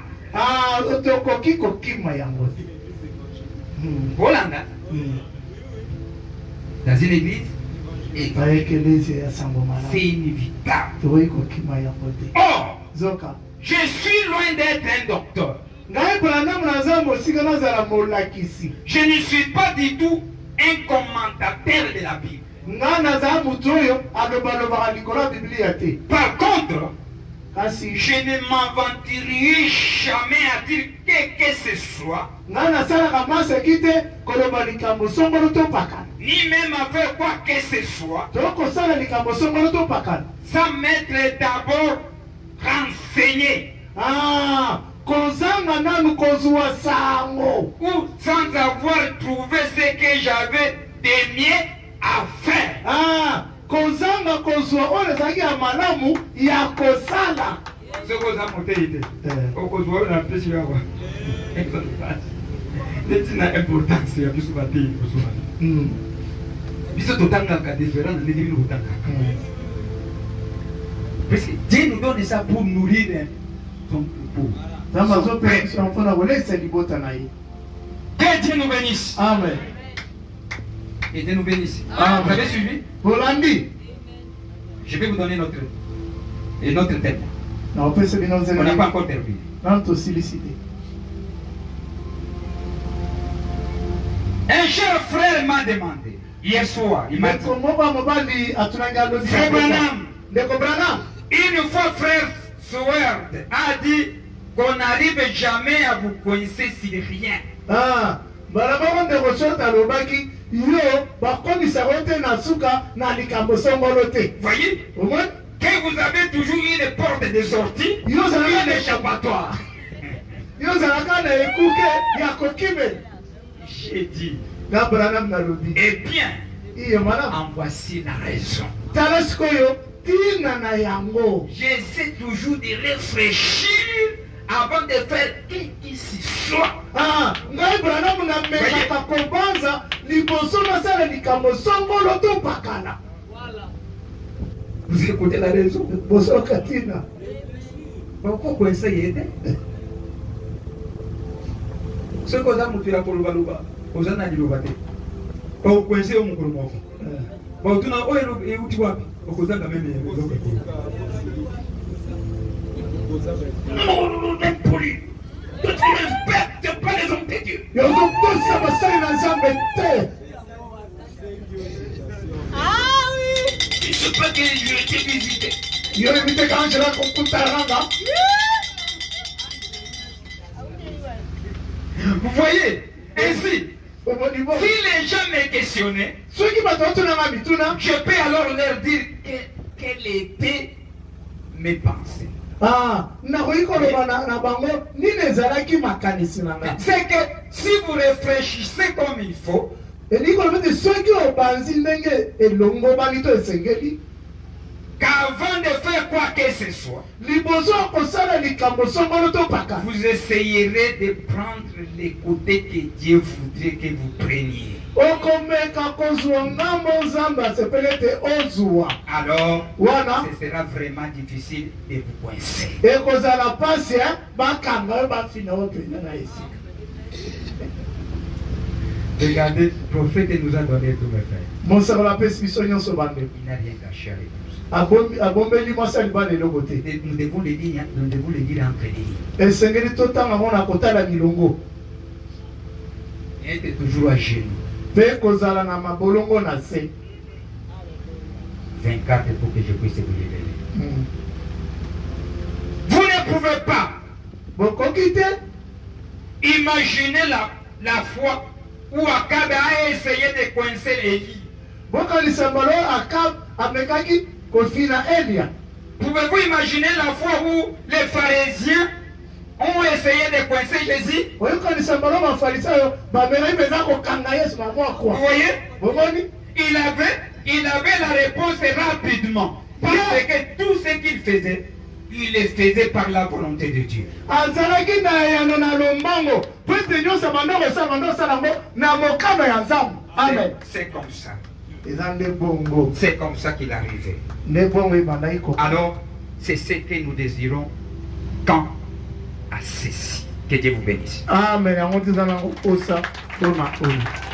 Hollanda, dans une église, c'est inévitable. Or, je suis loin d'être un docteur. Je ne suis pas du tout un commentateur de la Bible. Par contre, je ne m'aventurerai jamais à dire que, que ce soit, ni même à faire quoi que ce soit, sans m'être d'abord renseigné. Ah, ou sans avoir trouvé ce que j'avais de mieux à faire. Ah, kozanga kozwa ole zaki amalamu ya kosala. Soko za moteide. Okozwa na pesi yawa. C'est une importance ya biso bati kozwa. Mm. Biso totanga ka différence de divine totanga. Parce que Dieu nous donne ça pour nourrir son troupeau. Que Dieu nous bénisse. Amen. Et Dieu nous bénisse. Amen. Vous avez suivi? Je vais vous donner notre, et notre thème. On n'a pas encore terminé. Un cher frère m'a demandé hier soir, il m'a dit, Frère Branham, une fois frère Sword a dit qu'on n'arrive jamais à vous coincer sur rien. Ah, voyez, que vous avez toujours une porte de sortie, une échappatoire. J'ai dit, eh bien, en voici la raison. J'essaie toujours de réfléchir avant de faire qui que ce soit. Ah, vous écoutez la raison? Pourquoi ça y est? Ce que vous avez fait pour le Balouba, vous en avez dit le bateau. Pas au coin, c'est au Moukoumoko. Bon, tu n'as pas eu où tu vois. Au cause de la même. Non, non, non, impoli. Tu ne respectes pas les hommes de Dieu. Ah oui. Il se peut que je t'ai visité. Vous voyez, ainsi, si les gens me questionnaient, je peux alors leur dire que, quelle était mes pensées. Ah, c'est que si vous réfléchissez comme il faut, qu'avant de faire quoi que ce soit, vous essayerez de prendre les côtés que Dieu voudrait que vous preniez. Alors, ce sera vraiment difficile de vous coincer. Regardez, le prophète nous a donné tous mes frères. Il n'a rien caché avec nous. Nous devons le dire, nous devons le dire entre les lignes. Être toujours à genoux. vingt-quatre pour que je puisse vous révéler. Vous ne pouvez pas imaginer la, la fois où Akab a essayé de coincer Élie. Pouvez-vous imaginer la fois où les pharisiens ont essayé de coincer Jésus? Vous voyez? Il avait, il avait la réponse rapidement. Parce que tout ce qu'il faisait, il le faisait par la volonté de Dieu. C'est comme ça. C'est comme ça qu'il arrivait. Alors, c'est ce que nous désirons quant à ceci. Que Dieu vous bénisse. Amen.